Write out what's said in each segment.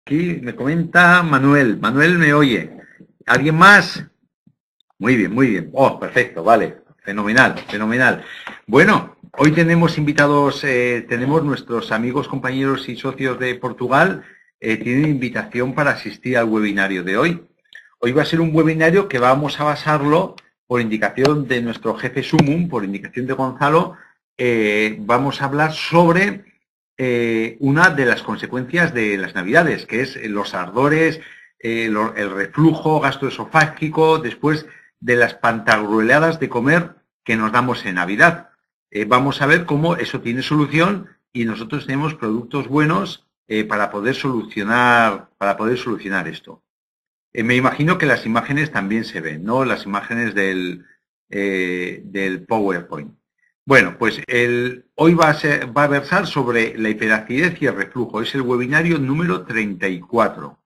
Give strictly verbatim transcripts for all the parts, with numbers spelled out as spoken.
Aquí me comenta Manuel. Manuel me oye. ¿Alguien más? Muy bien, muy bien. Oh, perfecto, vale. Fenomenal, fenomenal. Bueno, hoy tenemos invitados, eh, tenemos nuestros amigos, compañeros y socios de Portugal, eh, tienen invitación para asistir al webinario de hoy. Hoy va a ser un webinario que vamos a basarlo por indicación de nuestro jefe Sumum, por indicación de Gonzalo. Eh, vamos a hablar sobre eh, una de las consecuencias de las Navidades, que es los ardores, eh, lo, el reflujo gastroesofágico después de las pantagrueladas de comer que nos damos en Navidad. Eh, vamos a ver cómo eso tiene solución y nosotros tenemos productos buenos eh, para poder solucionar, para poder solucionar esto. Eh, me imagino que las imágenes también se ven, ¿no? Las imágenes del, eh, del PowerPoint. Bueno, pues el, hoy va a, ser, va a versar sobre la hiperacidez y el reflujo. Es el webinario número treinta y cuatro.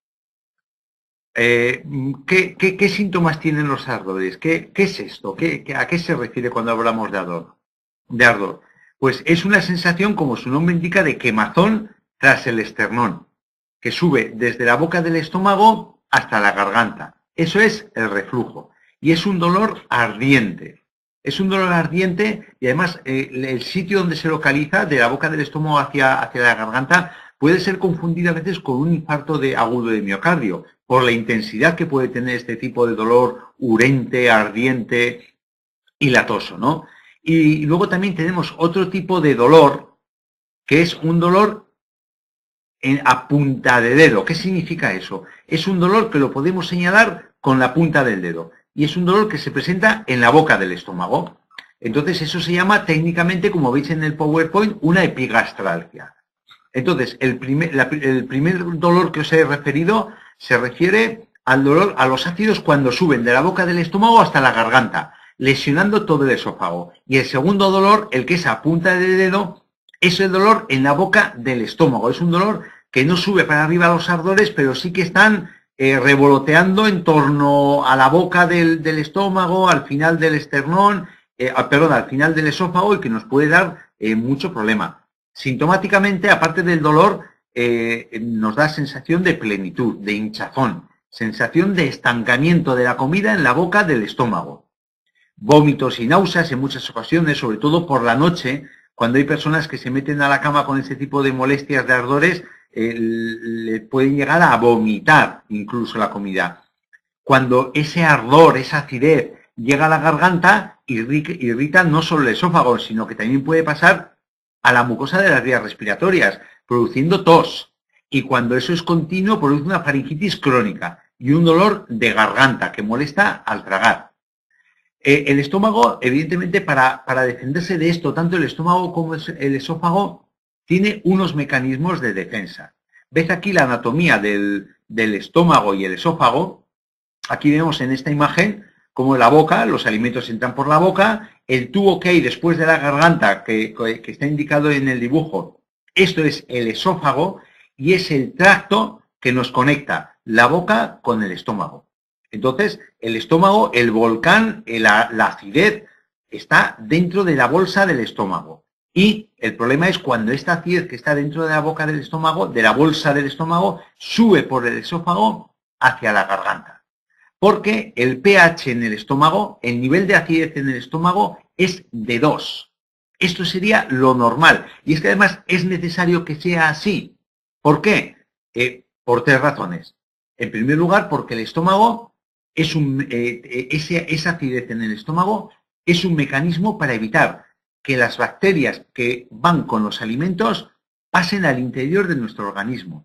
Eh, ¿qué, qué, ¿Qué síntomas tienen los ardores? ¿Qué, qué es esto? ¿Qué, qué, ¿A qué se refiere cuando hablamos de ardor? de ardor? Pues es una sensación, como su nombre indica, de quemazón tras el esternón, que sube desde la boca del estómago hasta la garganta. Eso es el reflujo. Y es un dolor ardiente. Es un dolor ardiente y además eh, el sitio donde se localiza, de la boca del estómago hacia, hacia la garganta, puede ser confundido a veces con un infarto de agudo de miocardio, por la intensidad que puede tener este tipo de dolor urente, ardiente y latoso, ¿no? Y luego también tenemos otro tipo de dolor, que es un dolor en, a punta de dedo. ¿Qué significa eso? Es un dolor que lo podemos señalar con la punta del dedo. Y es un dolor que se presenta en la boca del estómago. Entonces eso se llama técnicamente, como veis en el PowerPoint, una epigastralgia. Entonces, el primer, la, el primer dolor que os he referido se refiere al dolor, a los ácidos cuando suben de la boca del estómago hasta la garganta, lesionando todo el esófago. Y el segundo dolor, el que es a punta de dedo, es el dolor en la boca del estómago. Es un dolor que no sube para arriba a los ardores, pero sí que están eh, revoloteando en torno a la boca del, del estómago, al final del esternón, eh, perdón, al final del esófago y que nos puede dar eh, mucho problema. Sintomáticamente, aparte del dolor, eh, nos da sensación de plenitud, de hinchazón, sensación de estancamiento de la comida en la boca del estómago. Vómitos y náuseas en muchas ocasiones, sobre todo por la noche, cuando hay personas que se meten a la cama con ese tipo de molestias, de ardores, eh, le pueden llegar a vomitar incluso la comida. Cuando ese ardor, esa acidez, llega a la garganta, irrita no solo el esófago, sino que también puede pasar a la mucosa de las vías respiratorias, produciendo tos. Y cuando eso es continuo, produce una faringitis crónica y un dolor de garganta que molesta al tragar. Eh, el estómago, evidentemente, para, para defenderse de esto, tanto el estómago como el esófago, tiene unos mecanismos de defensa. ¿Ves aquí la anatomía del, del estómago y el esófago? Aquí vemos en esta imagen como la boca, los alimentos entran por la boca, el tubo que hay después de la garganta, que, que está indicado en el dibujo, esto es el esófago y es el tracto que nos conecta la boca con el estómago. Entonces, el estómago, el volcán, la, la acidez, está dentro de la bolsa del estómago. Y el problema es cuando esta acidez que está dentro de la boca del estómago, de la bolsa del estómago, sube por el esófago hacia la garganta. Porque el pH en el estómago, el nivel de acidez en el estómago es de dos. Esto sería lo normal. Y es que además es necesario que sea así. ¿Por qué? Eh, por tres razones. En primer lugar, porque el estómago es un, eh, ese, esa acidez en el estómago es un mecanismo para evitar que las bacterias que van con los alimentos pasen al interior de nuestro organismo.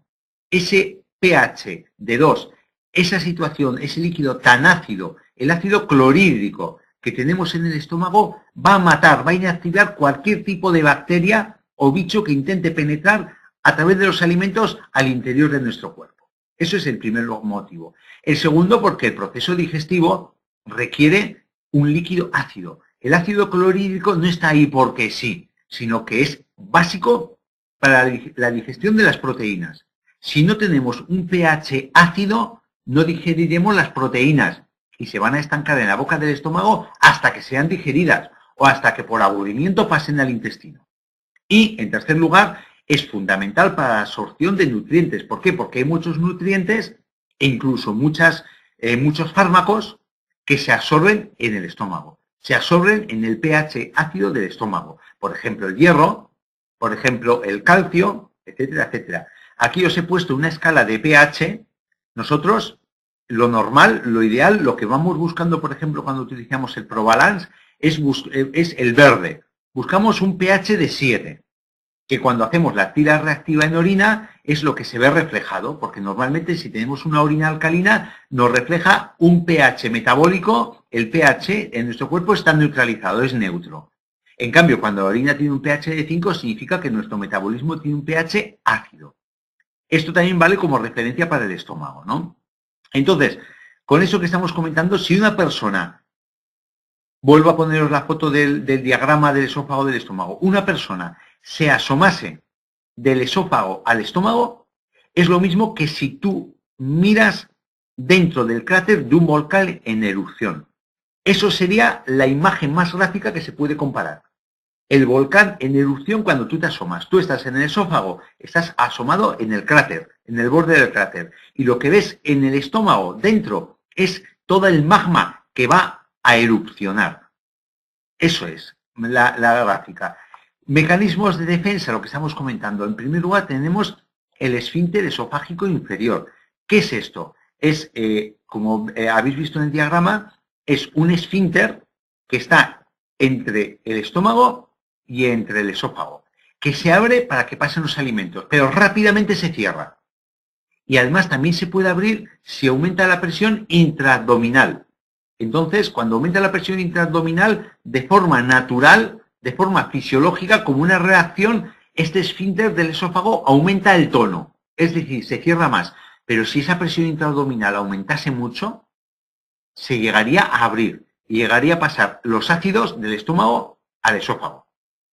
Ese pH de dos, esa situación, ese líquido tan ácido, el ácido clorhídrico que tenemos en el estómago, va a matar, va a inactivar cualquier tipo de bacteria o bicho que intente penetrar a través de los alimentos al interior de nuestro cuerpo. Eso es el primer motivo. El segundo, porque el proceso digestivo requiere un líquido ácido. El ácido clorhídrico no está ahí porque sí, sino que es básico para la digestión de las proteínas. Si no tenemos un pH ácido, no digeriremos las proteínas y se van a estancar en la boca del estómago hasta que sean digeridas o hasta que por aburrimiento pasen al intestino. Y, en tercer lugar, es fundamental para la absorción de nutrientes. ¿Por qué? Porque hay muchos nutrientes e incluso muchas, eh, muchos fármacos que se absorben en el estómago. Se absorben en el pH ácido del estómago. Por ejemplo, el hierro, por ejemplo, el calcio, etcétera, etcétera. Aquí os he puesto una escala de pH. Nosotros, lo normal, lo ideal, lo que vamos buscando, por ejemplo, cuando utilizamos el ProBalance, es, es el verde. Buscamos un pH de siete, que cuando hacemos la tira reactiva en orina es lo que se ve reflejado, porque normalmente si tenemos una orina alcalina nos refleja un pH metabólico, el pH en nuestro cuerpo está neutralizado, es neutro. En cambio, cuando la orina tiene un pH de cinco, significa que nuestro metabolismo tiene un pH ácido. Esto también vale como referencia para el estómago, ¿no? Entonces, con eso que estamos comentando, si una persona, vuelvo a poneros la foto del, del diagrama del esófago del estómago, una persona se asomase del esófago al estómago, es lo mismo que si tú miras dentro del cráter de un volcán en erupción. Eso sería la imagen más gráfica que se puede comparar. El volcán en erupción cuando tú te asomas. Tú estás en el esófago, estás asomado en el cráter, en el borde del cráter. Y lo que ves en el estómago, dentro, es todo el magma que va a erupcionar. Eso es la, la gráfica. Mecanismos de defensa, lo que estamos comentando. En primer lugar tenemos el esfínter esofágico inferior. ¿Qué es esto? Es, eh, como eh, habéis visto en el diagrama, es un esfínter que está entre el estómago y entre el esófago, que se abre para que pasen los alimentos, pero rápidamente se cierra. Y además también se puede abrir si aumenta la presión intraabdominal. Entonces, cuando aumenta la presión intraabdominal, de forma natural, de forma fisiológica, como una reacción, este esfínter del esófago aumenta el tono, es decir, se cierra más. Pero si esa presión intraabdominal aumentase mucho, se llegaría a abrir y llegaría a pasar los ácidos del estómago al esófago.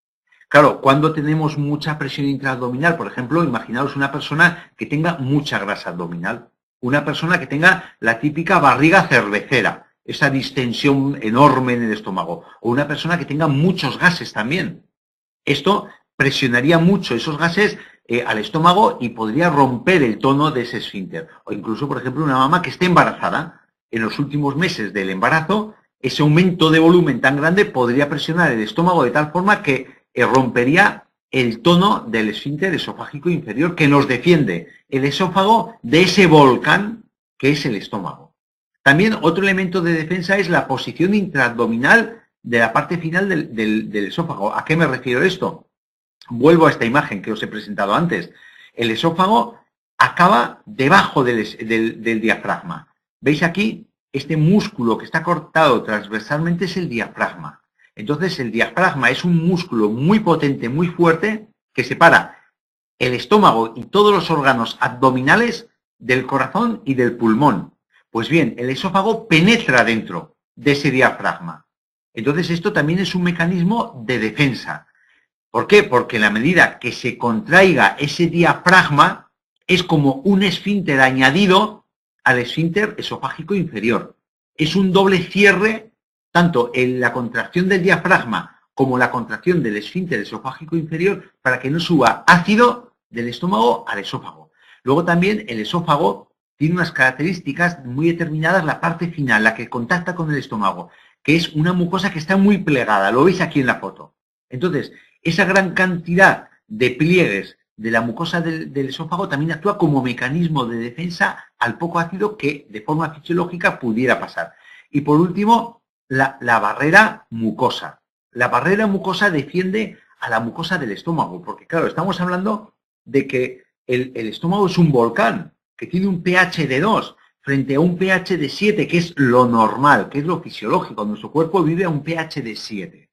Claro, cuando tenemos mucha presión intraabdominal, por ejemplo, imaginaos una persona que tenga mucha grasa abdominal, una persona que tenga la típica barriga cervecera, esa distensión enorme en el estómago, o una persona que tenga muchos gases también. Esto presionaría mucho esos gases eh, al estómago y podría romper el tono de ese esfínter. O incluso, por ejemplo, una mamá que esté embarazada, en los últimos meses del embarazo, ese aumento de volumen tan grande podría presionar el estómago de tal forma que eh, rompería el tono del esfínter esofágico inferior que nos defiende el esófago de ese volcán que es el estómago. También otro elemento de defensa es la posición intraabdominal de la parte final del, del, del esófago. ¿A qué me refiero esto? Vuelvo a esta imagen que os he presentado antes. El esófago acaba debajo del, del, del diafragma. ¿Veis aquí? Este músculo que está cortado transversalmente es el diafragma. Entonces el diafragma es un músculo muy potente, muy fuerte, que separa el estómago y todos los órganos abdominales del corazón y del pulmón. Pues bien, el esófago penetra dentro de ese diafragma. Entonces esto también es un mecanismo de defensa. ¿Por qué? Porque en la medida que se contraiga ese diafragma, es como un esfínter añadido al esfínter esofágico inferior. Es un doble cierre, tanto en la contracción del diafragma como la contracción del esfínter esofágico inferior, para que no suba ácido del estómago al esófago. Luego también el esófago tiene unas características muy determinadas, la parte final, la que contacta con el estómago, que es una mucosa que está muy plegada, lo veis aquí en la foto. Entonces, esa gran cantidad de pliegues de la mucosa del, del esófago también actúa como mecanismo de defensa al poco ácido que de forma fisiológica pudiera pasar. Y por último, la, la barrera mucosa. La barrera mucosa defiende a la mucosa del estómago, porque claro, estamos hablando de que el, el estómago es un volcán, que tiene un pH de dos, frente a un pH de siete, que es lo normal, que es lo fisiológico. Nuestro cuerpo vive a un pH de siete.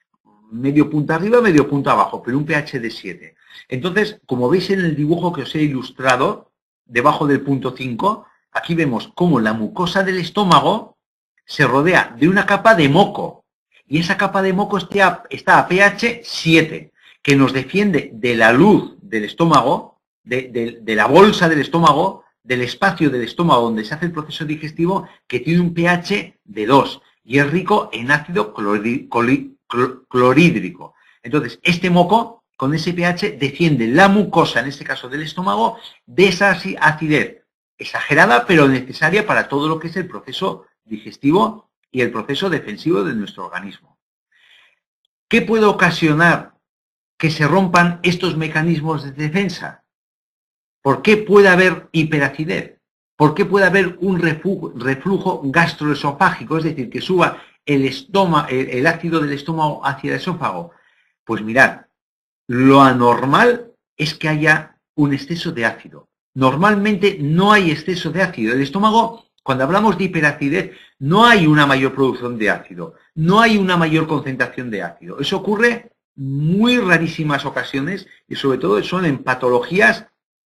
Medio punto arriba, medio punto abajo, pero un pH de siete. Entonces, como veis en el dibujo que os he ilustrado, debajo del punto cinco, aquí vemos cómo la mucosa del estómago se rodea de una capa de moco. Y esa capa de moco está a pH siete, que nos defiende de la luz del estómago, de, de, de la bolsa del estómago, del espacio del estómago donde se hace el proceso digestivo, que tiene un pH de dos y es rico en ácido clorhídrico. Clorhídrico. Entonces, este moco con ese pH defiende la mucosa, en este caso del estómago, de esa acidez exagerada pero necesaria para todo lo que es el proceso digestivo y el proceso defensivo de nuestro organismo. ¿Qué puede ocasionar que se rompan estos mecanismos de defensa? ¿Por qué puede haber hiperacidez? ¿Por qué puede haber un reflujo gastroesofágico? Es decir, que suba el, estómago, el, el ácido del estómago hacia el esófago. Pues mirad, lo anormal es que haya un exceso de ácido. Normalmente no hay exceso de ácido. El estómago, cuando hablamos de hiperacidez, no hay una mayor producción de ácido, no hay una mayor concentración de ácido. Eso ocurre muy rarísimas ocasiones y sobre todo son en patologías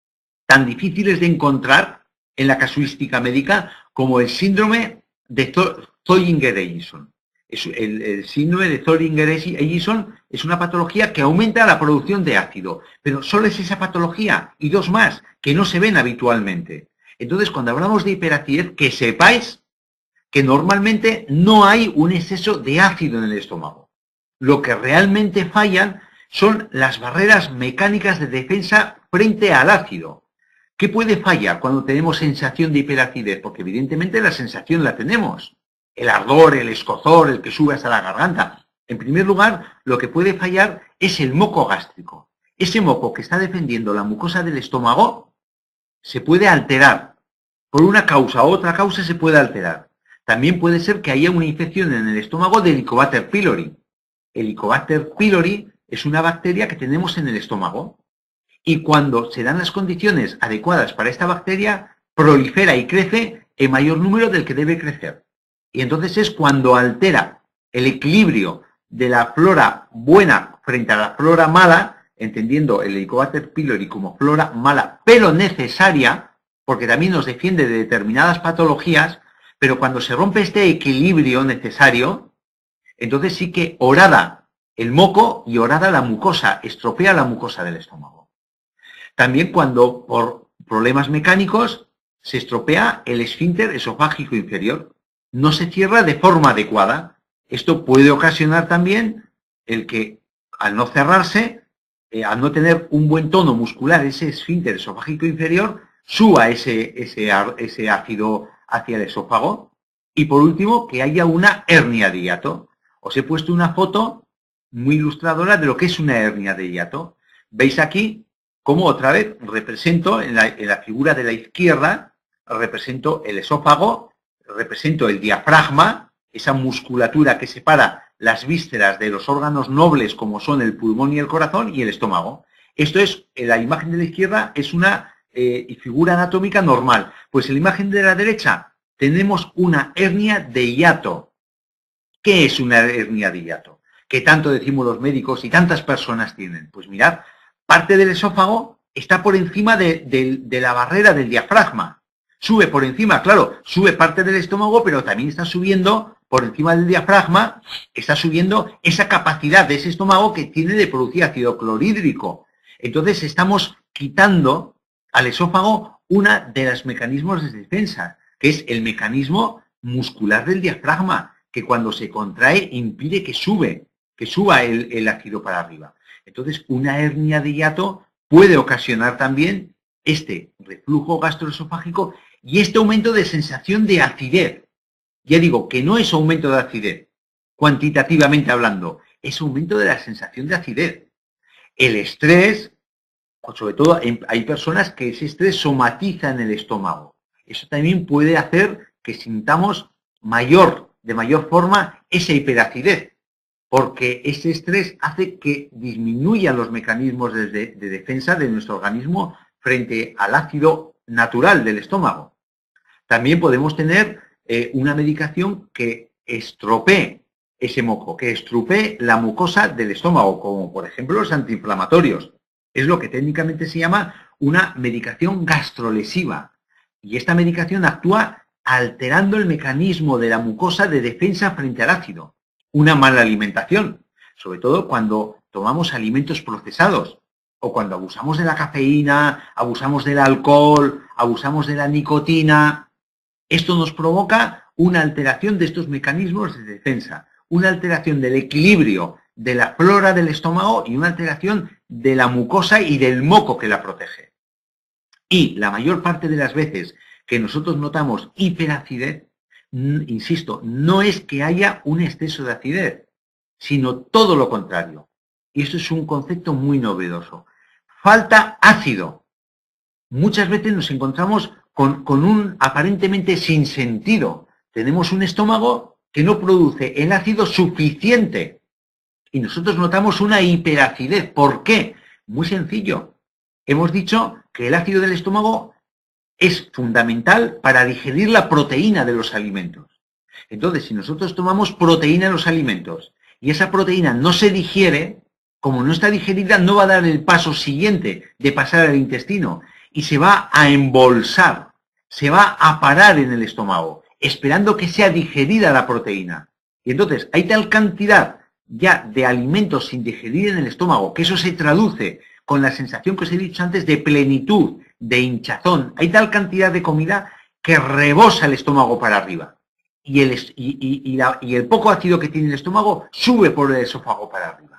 tan difíciles de encontrar en la casuística médica como el síndrome de Zollinger-Ellison. El, el síndrome de Zollinger-Ellison es una patología que aumenta la producción de ácido, pero solo es esa patología y dos más que no se ven habitualmente. Entonces, cuando hablamos de hiperacidez, que sepáis que normalmente no hay un exceso de ácido en el estómago. Lo que realmente fallan son las barreras mecánicas de defensa frente al ácido. ¿Qué puede fallar cuando tenemos sensación de hiperacidez? Porque evidentemente la sensación la tenemos. El ardor, el escozor, el que sube hasta la garganta. En primer lugar, lo que puede fallar es el moco gástrico. Ese moco que está defendiendo la mucosa del estómago se puede alterar. Por una causa u otra causa se puede alterar. También puede ser que haya una infección en el estómago de Helicobacter pylori. El Helicobacter pylori es una bacteria que tenemos en el estómago. Y cuando se dan las condiciones adecuadas para esta bacteria, prolifera y crece en mayor número del que debe crecer. Y entonces es cuando altera el equilibrio de la flora buena frente a la flora mala, entendiendo el Helicobacter pylori como flora mala, pero necesaria, porque también nos defiende de determinadas patologías, pero cuando se rompe este equilibrio necesario, entonces sí que horada el moco y horada la mucosa, estropea la mucosa del estómago. También cuando por problemas mecánicos se estropea el esfínter esofágico inferior, no se cierra de forma adecuada. Esto puede ocasionar también el que al no cerrarse, eh, al no tener un buen tono muscular, ese esfínter esofágico inferior, suba ese, ese, ese ácido hacia el esófago. Y por último, que haya una hernia de hiato. Os he puesto una foto muy ilustradora de lo que es una hernia de hiato. Veis aquí cómo otra vez represento en la, en la figura de la izquierda, represento el esófago, represento el diafragma, esa musculatura que separa las vísceras de los órganos nobles como son el pulmón y el corazón y el estómago. Esto es, en la imagen de la izquierda es una eh, figura anatómica normal. Pues en la imagen de la derecha tenemos una hernia de hiato. ¿Qué es una hernia de hiato? Que tanto decimos los médicos y tantas personas tienen. Pues mirad, parte del esófago está por encima de, de, de la barrera del diafragma. Sube por encima, claro, sube parte del estómago, pero también está subiendo por encima del diafragma, está subiendo esa capacidad de ese estómago que tiene de producir ácido clorhídrico. Entonces estamos quitando al esófago una de los mecanismos de defensa, que es el mecanismo muscular del diafragma, que cuando se contrae impide que sube, que suba el, el ácido para arriba. Entonces, una hernia de hiato puede ocasionar también este reflujo gastroesofágico y este aumento de sensación de acidez. Ya digo que no es aumento de acidez, cuantitativamente hablando, es aumento de la sensación de acidez. El estrés, sobre todo hay personas que ese estrés somatiza en el estómago. Eso también puede hacer que sintamos mayor, de mayor forma esa hiperacidez, porque ese estrés hace que disminuyan los mecanismos de, de, de defensa de nuestro organismo frente al ácido natural del estómago. También podemos tener eh, una medicación que estropee ese moco, que estropee la mucosa del estómago, como por ejemplo los antiinflamatorios. Es lo que técnicamente se llama una medicación gastrolesiva. Y esta medicación actúa alterando el mecanismo de la mucosa de defensa frente al ácido. Una mala alimentación, sobre todo cuando tomamos alimentos procesados o cuando abusamos de la cafeína, abusamos del alcohol, abusamos de la nicotina. Esto nos provoca una alteración de estos mecanismos de defensa, una alteración del equilibrio de la flora del estómago y una alteración de la mucosa y del moco que la protege. Y la mayor parte de las veces que nosotros notamos hiperacidez, insisto, no es que haya un exceso de acidez, sino todo lo contrario. Y eso es un concepto muy novedoso. Falta ácido. Muchas veces nos encontramos con, con un aparentemente sinsentido. Tenemos un estómago que no produce el ácido suficiente. Y nosotros notamos una hiperacidez. ¿Por qué? Muy sencillo. Hemos dicho que el ácido del estómago es fundamental para digerir la proteína de los alimentos. Entonces, si nosotros tomamos proteína en los alimentos y esa proteína no se digiere, como no está digerida, no va a dar el paso siguiente de pasar al intestino y se va a embolsar, se va a parar en el estómago, esperando que sea digerida la proteína. Y entonces hay tal cantidad ya de alimentos sin digerir en el estómago que eso se traduce con la sensación que os he dicho antes de plenitud, de hinchazón. Hay tal cantidad de comida que rebosa el estómago para arriba. Y el, y, y, y, la, y el poco ácido que tiene el estómago sube por el esófago para arriba.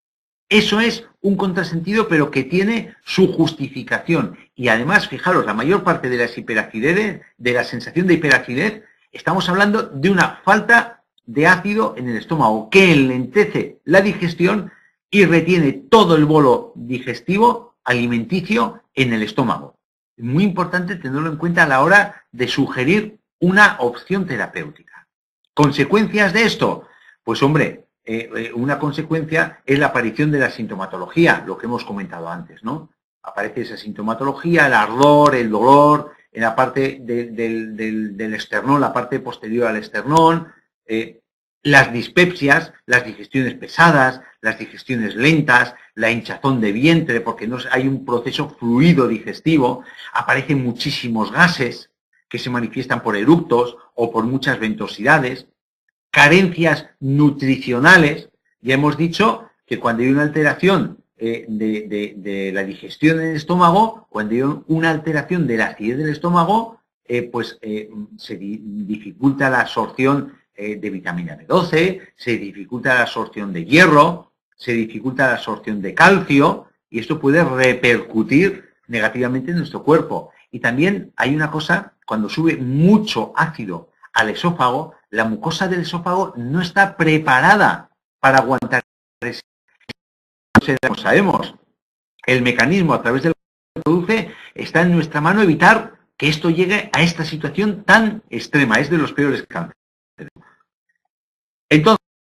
Eso es un contrasentido, pero que tiene su justificación. Y además, fijaros, la mayor parte de las hiperacidez, de la sensación de hiperacidez, estamos hablando de una falta de ácido en el estómago, que enlentece la digestión y retiene todo el bolo digestivo, alimenticio, en el estómago. Es muy importante tenerlo en cuenta a la hora de sugerir una opción terapéutica. ¿Consecuencias de esto? Pues hombre, eh, una consecuencia es la aparición de la sintomatología, lo que hemos comentado antes, ¿no? Aparece esa sintomatología, el ardor, el dolor, en la parte de, de, de, del esternón, la parte posterior al esternón, eh, las dispepsias, las digestiones pesadas, las digestiones lentas, la hinchazón de vientre, porque no hay un proceso fluido digestivo, aparecen muchísimos gases que se manifiestan por eructos o por muchas ventosidades, carencias nutricionales. Ya hemos dicho que cuando hay una alteración eh, de, de, de la digestión en el estómago, cuando hay una alteración de la acidez del estómago, eh, pues eh, se di dificulta la absorción eh, de vitamina B doce, se dificulta la absorción de hierro, se dificulta la absorción de calcio, y esto puede repercutir negativamente en nuestro cuerpo. Y también hay una cosa, cuando sube mucho ácido al esófago, la mucosa del esófago no está preparada para aguantar ese. Como sabemos, el mecanismo a través del que se produce está en nuestra mano evitar que esto llegue a esta situación tan extrema. Es de los peores cánceres. Entonces,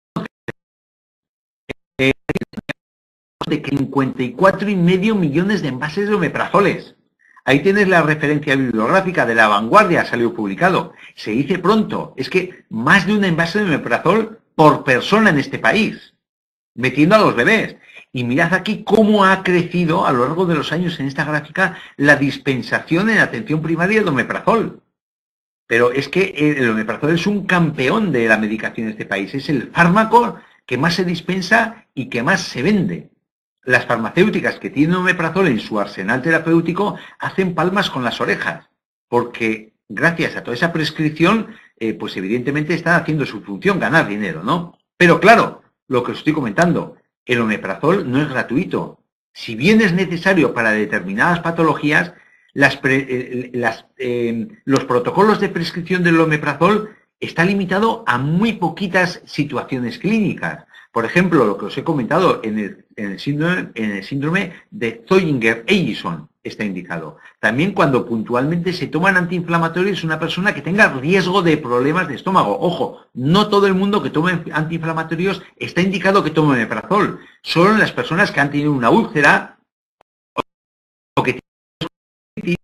eh, de cincuenta y cuatro y medio millones de envases de omeprazoles. Ahí tienes la referencia bibliográfica de La Vanguardia, salió publicado. Se dice pronto, es que más de un envase de omeprazol por persona en este país, metiendo a los bebés. Y mirad aquí cómo ha crecido a lo largo de los años en esta gráfica la dispensación en atención primaria de omeprazol. Pero es que el omeprazol es un campeón de la medicación en este país. Es el fármaco que más se dispensa y que más se vende. Las farmacéuticas que tienen omeprazol en su arsenal terapéutico hacen palmas con las orejas, porque gracias a toda esa prescripción, eh, pues evidentemente están haciendo su función, ganar dinero, ¿no? Pero claro, lo que os estoy comentando, el omeprazol no es gratuito. Si bien es necesario para determinadas patologías, las pre, eh, las, eh, los protocolos de prescripción del omeprazol está limitado a muy poquitas situaciones clínicas. Por ejemplo, lo que os he comentado en el, en el, síndrome, en el síndrome de Zoyinger-Ellison está indicado. También cuando puntualmente se toman antiinflamatorios una persona que tenga riesgo de problemas de estómago. Ojo, no todo el mundo que tome antiinflamatorios está indicado que tome omeprazol. Solo en las personas que han tenido una úlcera o que tienen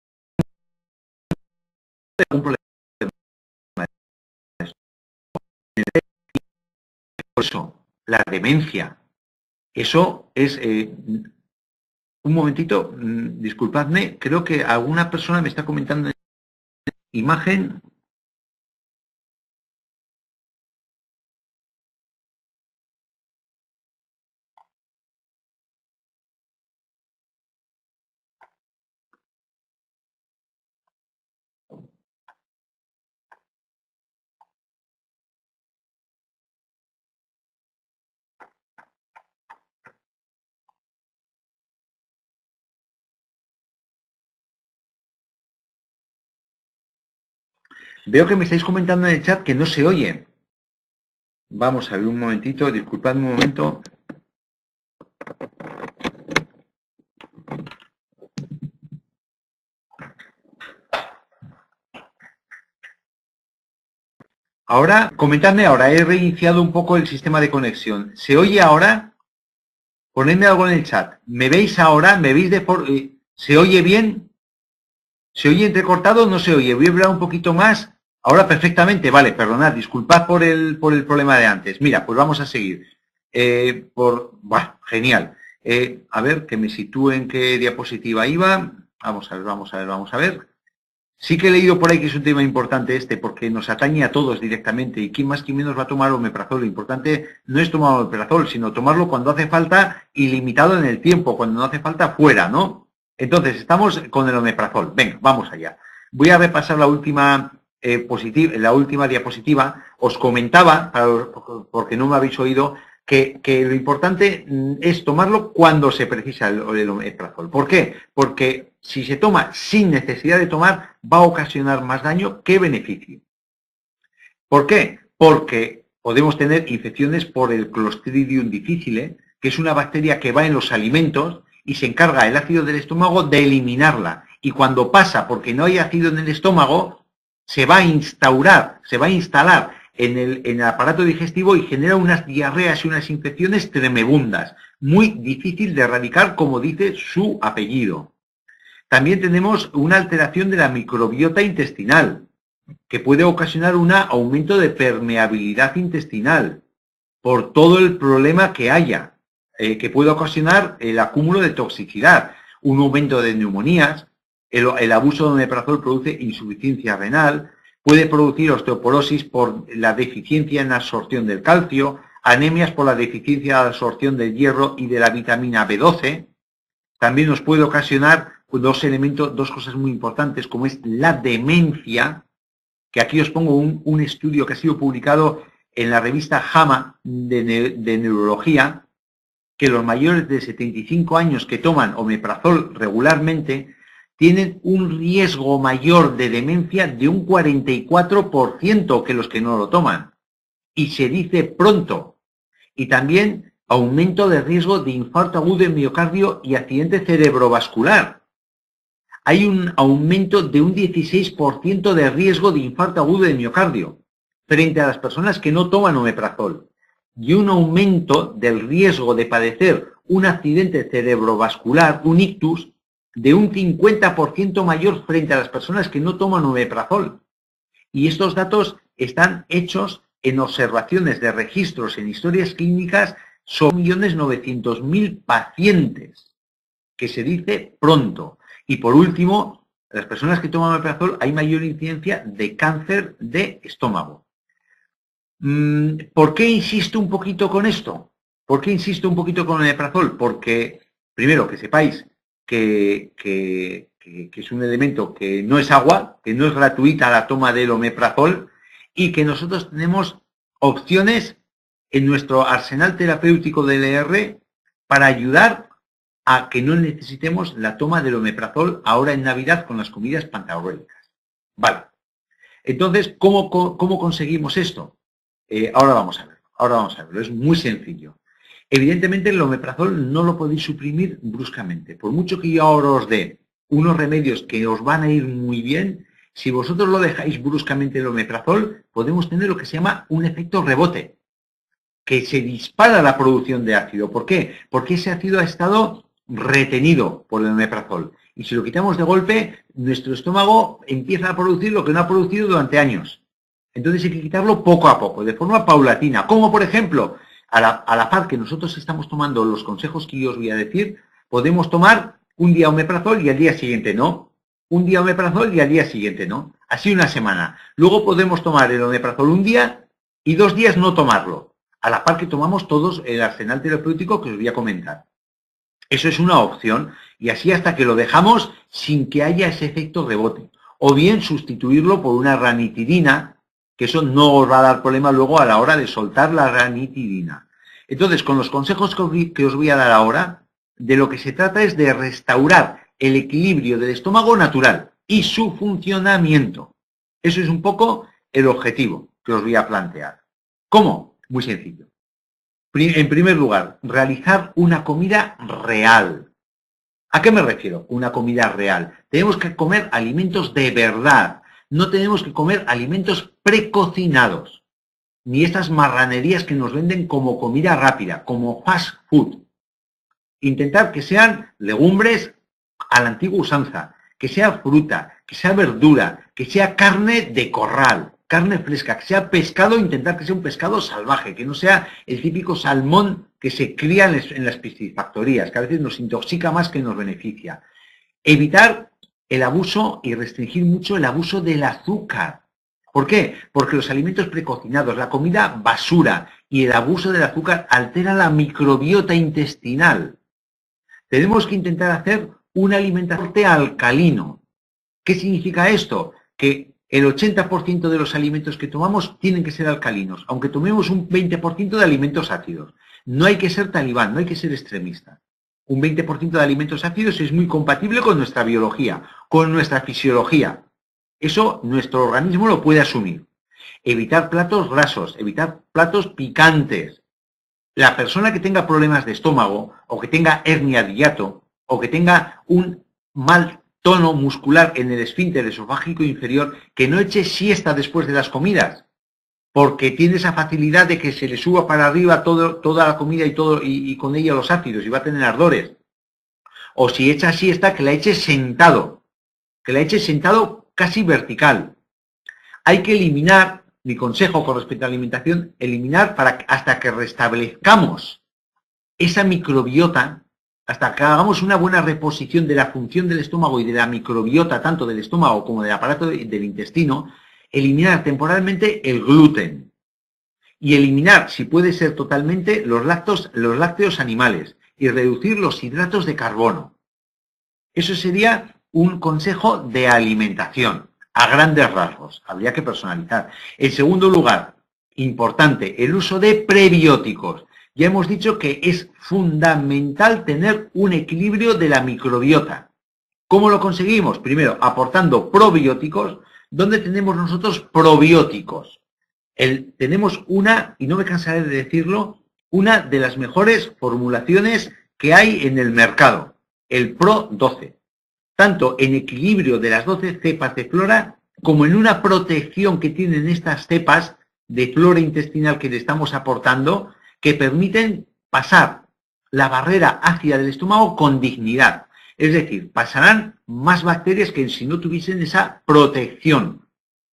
un problema de estómago. Por eso, la demencia. Eso es... Eh, un momentito, disculpadme, creo que alguna persona me está comentando imagen. Veo que me estáis comentando en el chat que no se oye. Vamos a ver un momentito, disculpadme un momento. Ahora, comentadme ahora, he reiniciado un poco el sistema de conexión. ¿Se oye ahora? Ponedme algo en el chat. ¿Me veis ahora? ¿Me veis de por... ¿Se oye bien? ¿Se oye entrecortado o no se oye? Voy a hablar un poquito más. Ahora perfectamente, vale, perdonad, disculpad por el, por el problema de antes. Mira, pues vamos a seguir. Eh, por, bah, genial. Eh, a ver, que me sitúe en qué diapositiva iba. Vamos a ver, vamos a ver, vamos a ver. Sí que he leído por ahí que es un tema importante este, porque nos atañe a todos directamente. Y quién más, quién menos va a tomar omeprazol. Lo importante no es tomar omeprazol, sino tomarlo cuando hace falta y limitado en el tiempo. Cuando no hace falta, fuera, ¿no? Entonces, estamos con el omeprazol. Venga, vamos allá. Voy a repasar la última, eh, positiva, la última diapositiva. Os comentaba, porque no me habéis oído, que, que lo importante es tomarlo cuando se precisa el, el omeprazol. ¿Por qué? Porque si se toma sin necesidad de tomar, va a ocasionar más daño que beneficio. ¿Por qué? Porque podemos tener infecciones por el Clostridium difficile, que es una bacteria que va en los alimentos y se encarga el ácido del estómago de eliminarla. Y cuando pasa, porque no hay ácido en el estómago, se va a instaurar, se va a instalar en el, en el aparato digestivo y genera unas diarreas y unas infecciones tremebundas. Muy difícil de erradicar, como dice su apellido. También tenemos una alteración de la microbiota intestinal, que puede ocasionar un aumento de permeabilidad intestinal por todo el problema que haya, eh, que puede ocasionar el acúmulo de toxicidad, un aumento de neumonías, el, el abuso de omeprazol produce insuficiencia renal, puede producir osteoporosis por la deficiencia en la absorción del calcio, anemias por la deficiencia de la absorción del hierro y de la vitamina B doce, también nos puede ocasionar dos elementos, dos cosas muy importantes, como es la demencia, que aquí os pongo un, un estudio que ha sido publicado en la revista JAMA de, ne de Neurología, que los mayores de setenta y cinco años que toman omeprazol regularmente tienen un riesgo mayor de demencia de un cuarenta y cuatro por ciento que los que no lo toman. Y se dice pronto. Y también aumento de riesgo de infarto agudo de miocardio y accidente cerebrovascular. Hay un aumento de un dieciséis por ciento de riesgo de infarto agudo de miocardio frente a las personas que no toman omeprazol. Y un aumento del riesgo de padecer un accidente cerebrovascular, un ictus, de un cincuenta por ciento mayor frente a las personas que no toman omeprazol. Y estos datos están hechos en observaciones de registros en historias clínicas sobre un millón novecientos mil pacientes, que se dice pronto. Y por último, las personas que toman omeprazol hay mayor incidencia de cáncer de estómago. ¿Por qué insisto un poquito con esto? ¿Por qué insisto un poquito con el omeprazol? Porque, primero, que sepáis que, que, que, que es un elemento que no es agua, que no es gratuita la toma del omeprazol y que nosotros tenemos opciones en nuestro arsenal terapéutico del E R para ayudar a que no necesitemos la toma del omeprazol ahora en Navidad con las comidas pantagruélicas. Vale. Entonces, ¿cómo, cómo conseguimos esto? Eh, ahora vamos a verlo. Ahora vamos a verlo. Es muy sencillo. Evidentemente, el omeprazol no lo podéis suprimir bruscamente. Por mucho que yo ahora os dé unos remedios que os van a ir muy bien, si vosotros lo dejáis bruscamente el omeprazol, podemos tener lo que se llama un efecto rebote, que se dispara la producción de ácido. ¿Por qué? Porque ese ácido ha estado retenido por el omeprazol. Y si lo quitamos de golpe, nuestro estómago empieza a producir lo que no ha producido durante años. Entonces hay que quitarlo poco a poco, de forma paulatina. Como por ejemplo, a la, a la par que nosotros estamos tomando los consejos que yo os voy a decir, podemos tomar un día omeprazol y al día siguiente no. Un día omeprazol y al día siguiente no. Así una semana. Luego podemos tomar el omeprazol un día y dos días no tomarlo. A la par que tomamos todos el arsenal terapéutico que os voy a comentar. Eso es una opción y así hasta que lo dejamos sin que haya ese efecto rebote. O bien sustituirlo por una ranitidina, que eso no os va a dar problema luego a la hora de soltar la ranitidina. Entonces, con los consejos que os voy a dar ahora, de lo que se trata es de restaurar el equilibrio del estómago natural y su funcionamiento. Eso es un poco el objetivo que os voy a plantear. ¿Cómo? Muy sencillo. En primer lugar, realizar una comida real. ¿A qué me refiero? Una comida real. Tenemos que comer alimentos de verdad. No tenemos que comer alimentos precocinados. Ni estas marranerías que nos venden como comida rápida, como fast food. Intentar que sean legumbres a la antigua usanza, que sea fruta, que sea verdura, que sea carne de corral, carne fresca, que sea pescado, intentar que sea un pescado salvaje, que no sea el típico salmón que se cría en las piscifactorías, que a veces nos intoxica más que nos beneficia. Evitar el abuso y restringir mucho el abuso del azúcar. ¿Por qué? Porque los alimentos precocinados, la comida basura y el abuso del azúcar altera la microbiota intestinal. Tenemos que intentar hacer un alimentación alcalino. ¿Qué significa esto? Que el ochenta por ciento de los alimentos que tomamos tienen que ser alcalinos, aunque tomemos un veinte por ciento de alimentos ácidos. No hay que ser talibán, no hay que ser extremista. Un veinte por ciento de alimentos ácidos es muy compatible con nuestra biología, con nuestra fisiología. Eso nuestro organismo lo puede asumir. Evitar platos grasos, evitar platos picantes. La persona que tenga problemas de estómago, o que tenga hernia de hiato, o que tenga un mal tono muscular en el esfínter esofágico inferior, que no eche siesta después de las comidas, porque tiene esa facilidad de que se le suba para arriba todo, toda la comida y, todo, y, y con ella los ácidos, y va a tener ardores. O si echa siesta, que la eche sentado, que la eche sentado casi vertical. Hay que eliminar, mi consejo con respecto a la alimentación, eliminar para, hasta que restablezcamos esa microbiota, hasta que hagamos una buena reposición de la función del estómago y de la microbiota, tanto del estómago como del aparato del intestino, eliminar temporalmente el gluten y eliminar, si puede ser totalmente, los lácteos, los lácteos animales y reducir los hidratos de carbono. Eso sería un consejo de alimentación, a grandes rasgos. Habría que personalizar. En segundo lugar, importante, el uso de prebióticos. Ya hemos dicho que es fundamental tener un equilibrio de la microbiota. ¿Cómo lo conseguimos? Primero, aportando probióticos, donde tenemos nosotros probióticos. El, tenemos una, y no me cansaré de decirlo, una de las mejores formulaciones que hay en el mercado, el Pro doce. Tanto en equilibrio de las doce cepas de flora, como en una protección que tienen estas cepas de flora intestinal que le estamos aportando, que permiten pasar la barrera ácida del estómago con dignidad. Es decir, pasarán más bacterias que si no tuviesen esa protección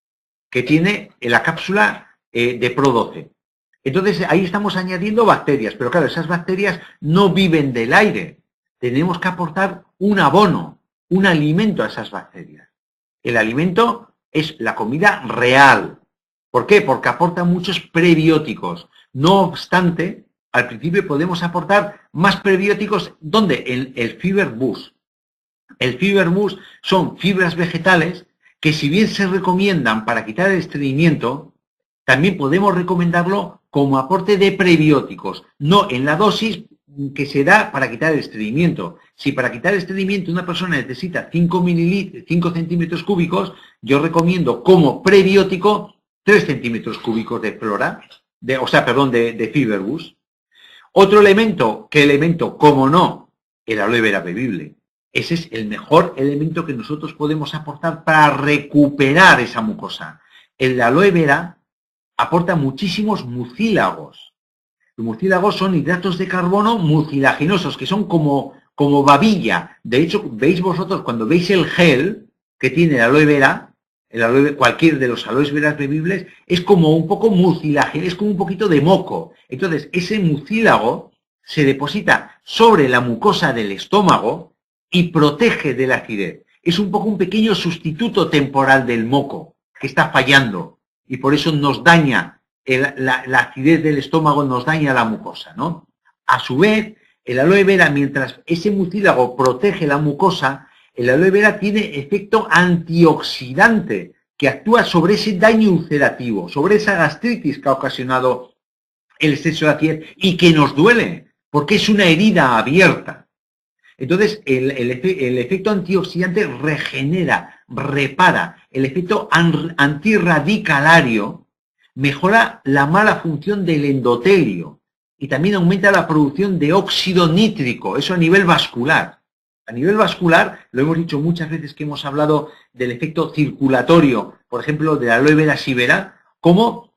que tiene la cápsula eh, de Pro doce. Entonces, ahí estamos añadiendo bacterias, pero claro, esas bacterias no viven del aire. Tenemos que aportar un abono, un alimento a esas bacterias. El alimento es la comida real. ¿Por qué? Porque aporta muchos prebióticos. No obstante, al principio podemos aportar más prebióticos. ¿Dónde? En el Fiber Boost. El Fiber Boost son fibras vegetales que, si bien se recomiendan para quitar el estreñimiento, también podemos recomendarlo como aporte de prebióticos, no en la dosis que se da para quitar el estreñimiento. Si para quitar el estreñimiento una persona necesita cinco mililitros, cinco centímetros cúbicos, yo recomiendo como prebiótico tres centímetros cúbicos de flora, de, o sea, perdón, de, de Fiber Boost. Otro elemento, ¿qué elemento? Como no, el aloe vera bebible. Ese es el mejor elemento que nosotros podemos aportar para recuperar esa mucosa. El aloe vera aporta muchísimos mucílagos. Los mucílagos son hidratos de carbono mucilaginosos, que son como, como babilla. De hecho, veis vosotros, cuando veis el gel que tiene el aloe vera, el aloe, cualquier de los aloes veras bebibles, es como un poco mucilaginoso, es como un poquito de moco. Entonces, ese mucílago se deposita sobre la mucosa del estómago y protege de la acidez. Es un poco un pequeño sustituto temporal del moco que está fallando y por eso nos daña, el, la, la acidez del estómago nos daña la mucosa, ¿no? A su vez, el aloe vera, mientras ese mucílago protege la mucosa, el aloe vera tiene efecto antioxidante que actúa sobre ese daño ulcerativo, sobre esa gastritis que ha ocasionado el exceso de acidez y que nos duele, porque es una herida abierta. Entonces, el, el, efe, el efecto antioxidante regenera, repara, el efecto antirradicalario mejora la mala función del endotelio y también aumenta la producción de óxido nítrico, eso a nivel vascular. A nivel vascular, lo hemos dicho muchas veces que hemos hablado del efecto circulatorio, por ejemplo, de la aloe vera sibera, cómo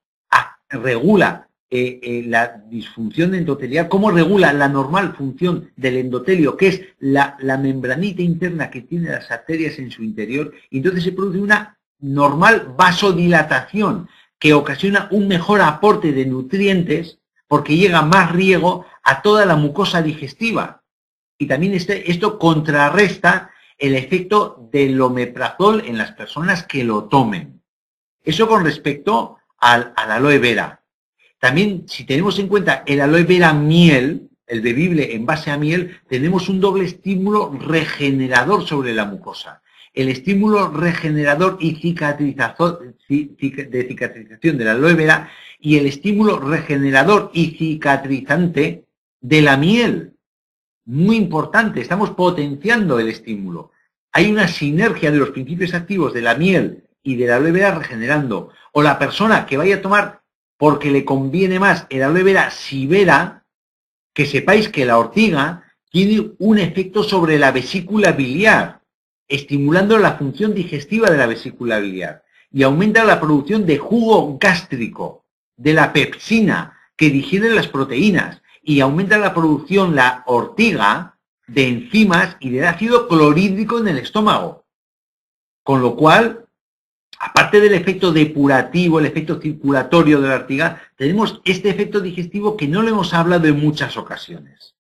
regula eh, eh, la disfunción endotelial, cómo regula la normal función del endotelio, que es la, la membranita interna que tiene las arterias en su interior, y entonces se produce una normal vasodilatación que ocasiona un mejor aporte de nutrientes porque llega más riego a toda la mucosa digestiva. Y también este, esto contrarresta el efecto del omeprazol en las personas que lo tomen. Eso con respecto al, al aloe vera. También, si tenemos en cuenta el aloe vera miel, el bebible en base a miel, tenemos un doble estímulo regenerador sobre la mucosa. El estímulo regenerador y cicatrizador de cicatrización de la aloe vera y el estímulo regenerador y cicatrizante de la miel. Muy importante, estamos potenciando el estímulo. Hay una sinergia de los principios activos de la miel y de la aloe vera regenerando. O la persona que vaya a tomar porque le conviene más el aloe vera sibera, que sepáis que la ortiga tiene un efecto sobre la vesícula biliar, estimulando la función digestiva de la vesícula biliar y aumenta la producción de jugo gástrico, de la pepsina, que digiere las proteínas, y aumenta la producción, la ortiga, de enzimas y del ácido clorhídrico en el estómago. Con lo cual, aparte del efecto depurativo, el efecto circulatorio de la ortiga, tenemos este efecto digestivo que no lo hemos hablado en muchas ocasiones.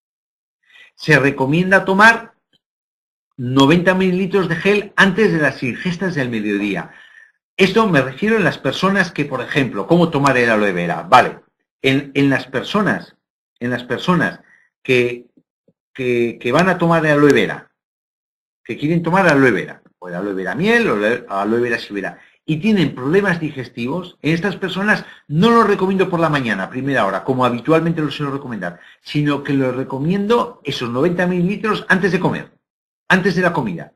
Se recomienda tomar noventa mililitros de gel antes de las ingestas del mediodía. Esto me refiero en las personas que, por ejemplo, ¿cómo tomar el aloe vera? Vale, en, en las personas, en las personas que, que, que van a tomar el aloe vera, que quieren tomar aloe vera, o el aloe vera miel o el aloe vera sibera, y tienen problemas digestivos, en estas personas no lo recomiendo por la mañana, a primera hora, como habitualmente lo suelo recomendar, sino que lo recomiendo esos noventa mililitros antes de comer. Antes de la comida.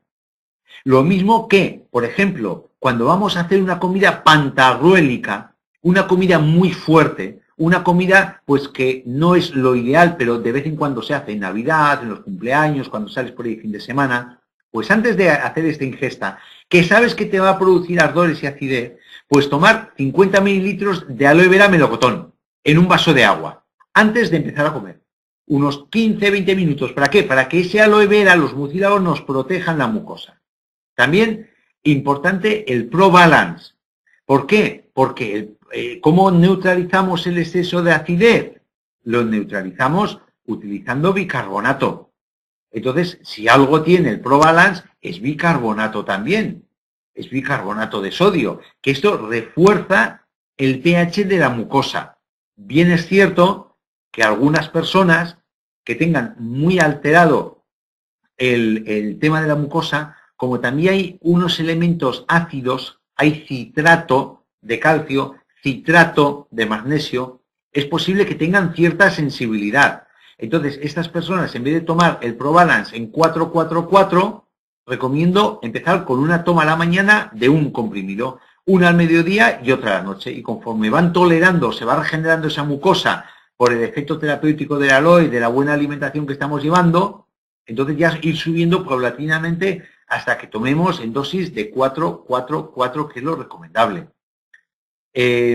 Lo mismo que, por ejemplo, cuando vamos a hacer una comida pantarruélica, una comida muy fuerte, una comida pues que no es lo ideal, pero de vez en cuando se hace en Navidad, en los cumpleaños, cuando sales por ahí fin de semana, pues antes de hacer esta ingesta, que sabes que te va a producir ardores y acidez, pues tomar cincuenta mililitros de aloe vera melocotón en un vaso de agua, antes de empezar a comer. Unos quince a veinte minutos. ¿Para qué? Para que ese aloe vera, los mucílagos, nos protejan la mucosa. También, importante, el Pro Balance. ¿Por qué? Porque, el, eh, ¿cómo neutralizamos el exceso de acidez? Lo neutralizamos utilizando bicarbonato. Entonces, si algo tiene el Pro Balance, es bicarbonato también. Es bicarbonato de sodio, que esto refuerza el pH de la mucosa. Bien es cierto que algunas personas que tengan muy alterado el, el tema de la mucosa, como también hay unos elementos ácidos, hay citrato de calcio, citrato de magnesio, es posible que tengan cierta sensibilidad. Entonces, estas personas, en vez de tomar el Pro Balance en cuatro cuatro cuatro, recomiendo empezar con una toma a la mañana de un comprimido, una al mediodía y otra a la noche. Y conforme van tolerando, se va regenerando esa mucosa por el efecto terapéutico del aloe, de la buena alimentación que estamos llevando, entonces ya ir subiendo paulatinamente hasta que tomemos en dosis de cuatro cuatro cuatro, que es lo recomendable. Eh,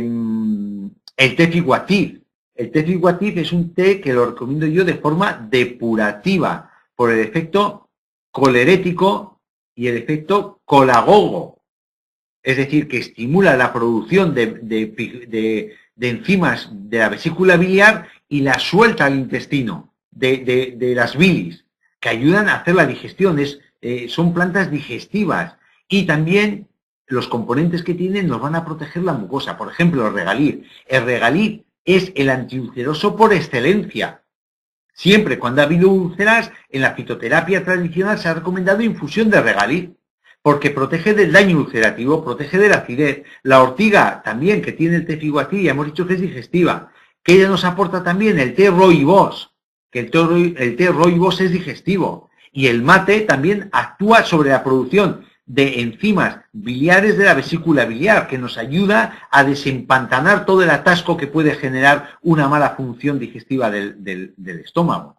el té figuativ. El té figuativ es un té que lo recomiendo yo de forma depurativa, por el efecto colerético y el efecto colagogo. Es decir, que estimula la producción de, de, de de enzimas de la vesícula biliar y la suelta al intestino de, de, de las bilis, que ayudan a hacer la digestión. Es, eh, son plantas digestivas y también los componentes que tienen nos van a proteger la mucosa. Por ejemplo, el regaliz. El regaliz es el antiulceroso por excelencia. Siempre cuando ha habido úlceras, en la fitoterapia tradicional se ha recomendado infusión de regaliz, porque protege del daño ulcerativo, protege de la acidez. La ortiga también, que tiene el té figuativ, ya hemos dicho que es digestiva, que ella nos aporta también el té rooibos, que el té, el té rooibos es digestivo. Y el mate también actúa sobre la producción de enzimas biliares de la vesícula biliar, que nos ayuda a desempantanar todo el atasco que puede generar una mala función digestiva del, del, del estómago.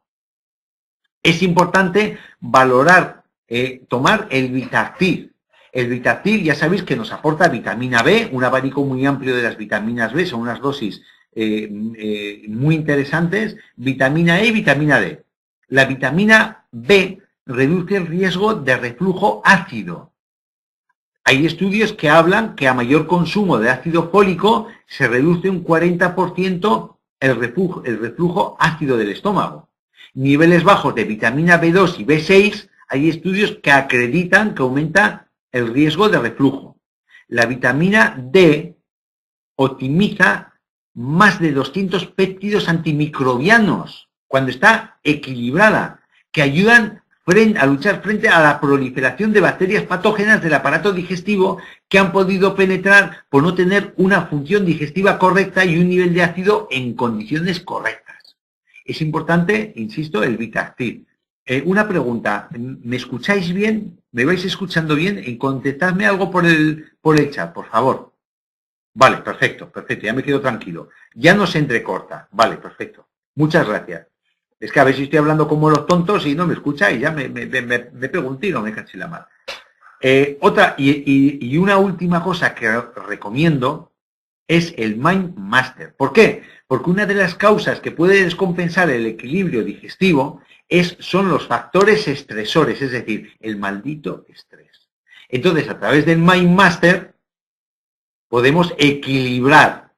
Es importante valorar, eh, tomar el Vitactil. El Vitactil, ya sabéis que nos aporta vitamina B, un abanico muy amplio de las vitaminas B, son unas dosis eh, eh, muy interesantes, vitamina E y vitamina D. La vitamina B reduce el riesgo de reflujo ácido. Hay estudios que hablan que a mayor consumo de ácido fólico se reduce un cuarenta por ciento el reflujo, el reflujo ácido del estómago. Niveles bajos de vitamina B dos y B seis, hay estudios que acreditan que aumenta el riesgo de reflujo. La vitamina D optimiza más de doscientos péptidos antimicrobianos cuando está equilibrada, que ayudan a luchar frente a la proliferación de bacterias patógenas del aparato digestivo que han podido penetrar por no tener una función digestiva correcta y un nivel de ácido en condiciones correctas. Es importante, insisto, el Vitactil. Eh, una pregunta, ¿me escucháis bien? ¿Me vais escuchando bien? Y contestadme algo por el, por el chat, por favor. Vale, perfecto, perfecto, ya me quedo tranquilo. Ya no se entrecorta. Vale, perfecto. Muchas gracias. Es que a ver si estoy hablando como los tontos y no me escucháis, ya me, me, me, me pego un tiro, me caché la mano. Eh, otra, y, y, y una última cosa que recomiendo es el Mind Master. ¿Por qué? Porque una de las causas que puede descompensar el equilibrio digestivo es, son los factores estresores, es decir, el maldito estrés. Entonces, a través del Mind Master podemos equilibrar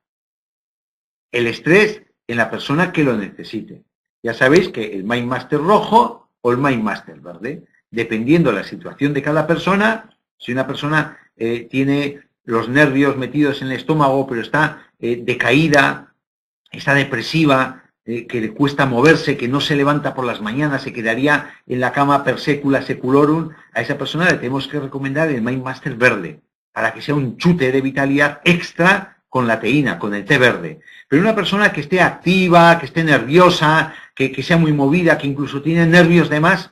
el estrés en la persona que lo necesite. Ya sabéis que el Mind Master rojo o el Mind Master verde, dependiendo de la situación de cada persona, si una persona eh, tiene los nervios metidos en el estómago, pero está eh, decaída, está depresiva, eh, que le cuesta moverse, que no se levanta por las mañanas, se quedaría en la cama per secula seculorum, a esa persona le tenemos que recomendar el Mind Master verde, para que sea un chute de vitalidad extra con la teína, con el té verde. Pero una persona que esté activa, que esté nerviosa, que, que sea muy movida, que incluso tiene nervios de más,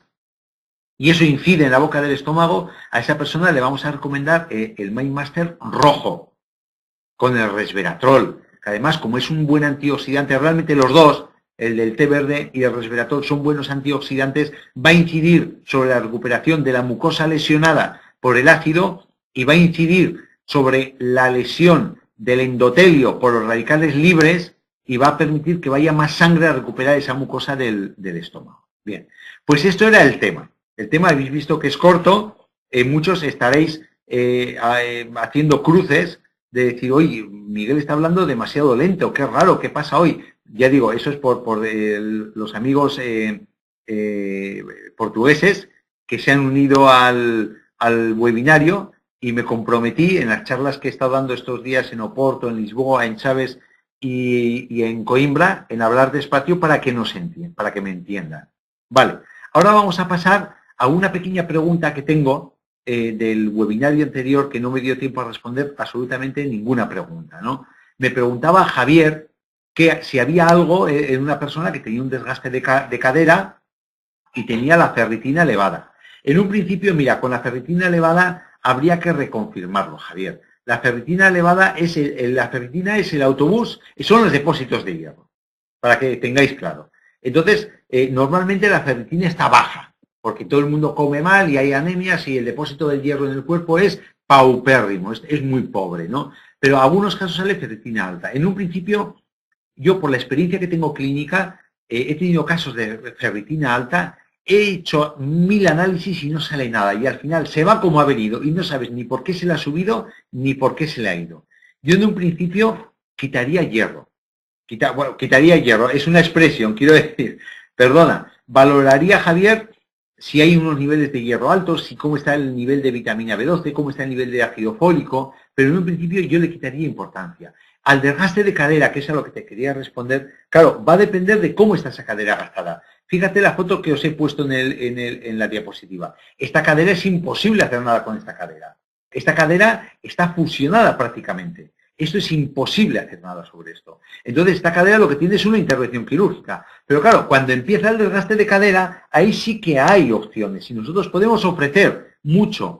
y eso incide en la boca del estómago, a esa persona le vamos a recomendar eh, el Mind Master rojo, con el resveratrol. Además, como es un buen antioxidante, realmente los dos, el del té verde y el resveratrol, son buenos antioxidantes, va a incidir sobre la recuperación de la mucosa lesionada por el ácido y va a incidir sobre la lesión del endotelio por los radicales libres y va a permitir que vaya más sangre a recuperar esa mucosa del, del estómago. Bien, pues esto era el tema. El tema habéis visto que es corto, eh, muchos estaréis eh, eh, haciendo cruces de decir, oye, Miguel está hablando demasiado lento, qué raro, ¿qué pasa hoy? Ya digo, eso es por, por el, los amigos eh, eh, portugueses que se han unido al, al webinario. Y me comprometí en las charlas que he estado dando estos días en Oporto, en Lisboa, en Chaves y, y en Coimbra, en hablar despacio para que nos entiendan, para que me entiendan. Vale, ahora vamos a pasar a una pequeña pregunta que tengo eh, del webinario anterior que no me dio tiempo a responder absolutamente ninguna pregunta, ¿no? Me preguntaba Javier que si había algo en una persona que tenía un desgaste de, ca de cadera y tenía la ferritina elevada. En un principio, mira, con la ferritina elevada habría que reconfirmarlo, Javier. La ferritina elevada es el, la ferritina es el autobús, son los depósitos de hierro, para que tengáis claro. Entonces, eh, normalmente la ferritina está baja, porque todo el mundo come mal y hay anemias y el depósito del hierro en el cuerpo es paupérrimo, es, es muy pobre, ¿no? Pero en algunos casos sale ferritina alta. En un principio, yo por la experiencia que tengo clínica, eh, he tenido casos de ferritina alta. He hecho mil análisis y no sale nada. Y al final se va como ha venido y no sabes ni por qué se le ha subido ni por qué se le ha ido. Yo en un principio quitaría hierro. Quita, bueno, quitaría hierro. Es una expresión, quiero decir. Perdona. Valoraría, Javier, si hay unos niveles de hierro altos, si cómo está el nivel de vitamina B doce, cómo está el nivel de ácido fólico. Pero en un principio yo le quitaría importancia. Al desgaste de cadera, que es a lo que te quería responder, claro, va a depender de cómo está esa cadera gastada. Fíjate la foto que os he puesto en, el, en, el, en la diapositiva. Esta cadera es imposible hacer nada con esta cadera. Esta cadera está fusionada prácticamente. Esto es imposible hacer nada sobre esto. Entonces, esta cadera lo que tiene es una intervención quirúrgica. Pero claro, cuando empieza el desgaste de cadera, ahí sí que hay opciones. Y nosotros podemos ofrecer mucho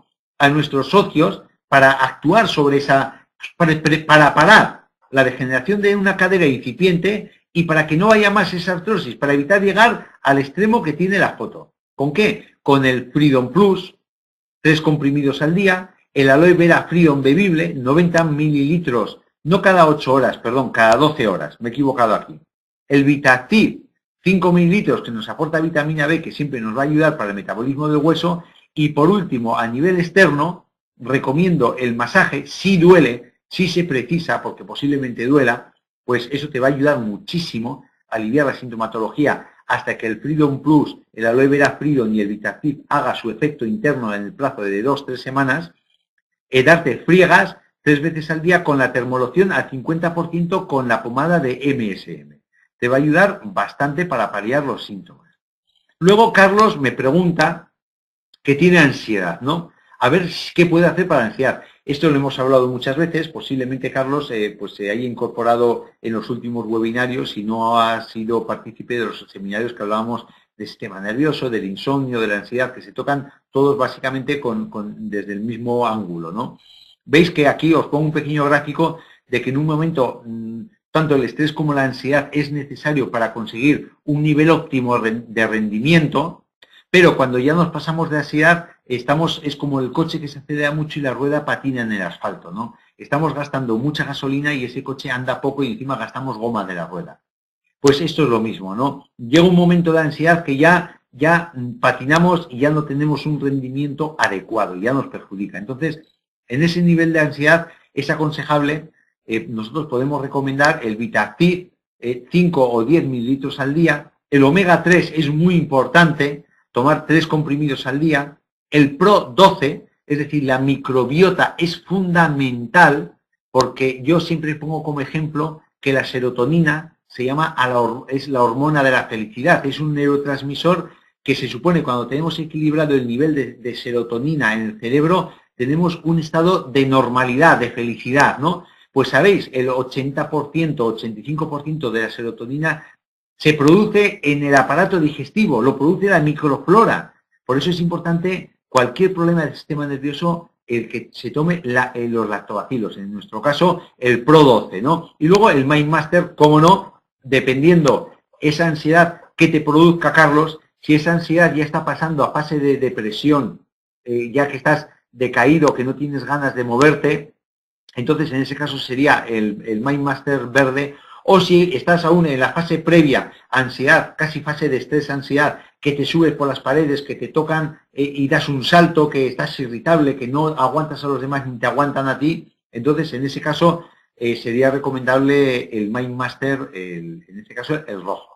a nuestros socios para actuar sobre esa, para, para parar la degeneración de una cadera incipiente y para que no haya más esa artrosis, para evitar llegar al extremo que tiene la foto. ¿Con qué? Con el Freedom Plus, tres comprimidos al día, el Aloe Vera Freedom bebible, noventa mililitros, no cada ocho horas, perdón, cada doce horas, me he equivocado aquí. El VitaActive, cinco mililitros, que nos aporta vitamina B, que siempre nos va a ayudar para el metabolismo del hueso. Y por último, a nivel externo, recomiendo el masaje, si duele, si se precisa, porque posiblemente duela, pues eso te va a ayudar muchísimo a aliviar la sintomatología hasta que el Freedom Plus, el Aloe Vera Freedom y el VitaActive haga su efecto interno en el plazo de dos a tres semanas. Eh, darte friegas tres veces al día con la termoloción al cincuenta por ciento con la pomada de M S M. Te va a ayudar bastante para paliar los síntomas. Luego Carlos me pregunta que tiene ansiedad, ¿no? A ver qué puede hacer para la ansiedad. Esto lo hemos hablado muchas veces, posiblemente Carlos eh, pues se haya incorporado en los últimos webinarios y no ha sido partícipe de los seminarios que hablábamos del sistema nervioso, del insomnio, de la ansiedad, que se tocan todos básicamente con, con, desde el mismo ángulo, ¿no? Veis que aquí os pongo un pequeño gráfico de que en un momento mmm, tanto el estrés como la ansiedad es necesario para conseguir un nivel óptimo de rendimiento, pero cuando ya nos pasamos de ansiedad, estamos, es como el coche que se acelera mucho y la rueda patina en el asfalto, ¿no? Estamos gastando mucha gasolina y ese coche anda poco y encima gastamos goma de la rueda. Pues esto es lo mismo, ¿no? Llega un momento de ansiedad que ya, ya patinamos y ya no tenemos un rendimiento adecuado, ya nos perjudica. Entonces, en ese nivel de ansiedad es aconsejable, eh, nosotros podemos recomendar el VitaActive, eh, cinco o diez mililitros al día. El omega tres es muy importante, tomar tres comprimidos al día. El Pro doce, es decir, la microbiota es fundamental porque yo siempre pongo como ejemplo que la serotonina se llama, a la, es la hormona de la felicidad, es un neurotransmisor que se supone cuando tenemos equilibrado el nivel de, de serotonina en el cerebro, tenemos un estado de normalidad, de felicidad, ¿no? Pues sabéis, el ochenta por ciento, ochenta y cinco por ciento de la serotonina se produce en el aparato digestivo, lo produce la microflora. Por eso es importante cualquier problema del sistema nervioso, el que se tome la, eh, los lactobacilos, en nuestro caso el Pro doce, ¿no? Y luego el MindMaster, cómo no, dependiendo esa ansiedad que te produzca, Carlos, si esa ansiedad ya está pasando a fase de depresión, eh, ya que estás decaído, que no tienes ganas de moverte, entonces en ese caso sería el, el MindMaster verde. O si estás aún en la fase previa, ansiedad, casi fase de estrés, ansiedad, que te subes por las paredes, que te tocan eh, y das un salto, que estás irritable, que no aguantas a los demás ni te aguantan a ti, entonces en ese caso eh, sería recomendable el MindMaster, el, en este caso el rojo.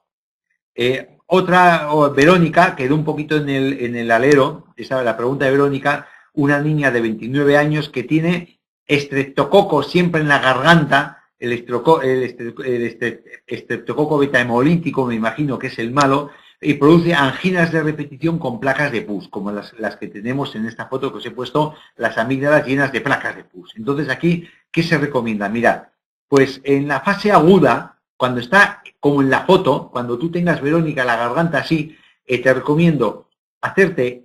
Eh, otra, oh, Verónica, quedó un poquito en el, en el alero, esa la pregunta de Verónica, una niña de veintinueve años que tiene estreptococo siempre en la garganta. El, estroco, el, el estreptococo beta hemolítico, me imagino que es el malo, y produce anginas de repetición con placas de pus, como las, las que tenemos en esta foto que os he puesto, las amígdalas llenas de placas de pus. Entonces aquí, ¿qué se recomienda? Mirad, pues en la fase aguda, cuando está como en la foto, cuando tú tengas, Verónica, la garganta así, eh, te recomiendo hacerte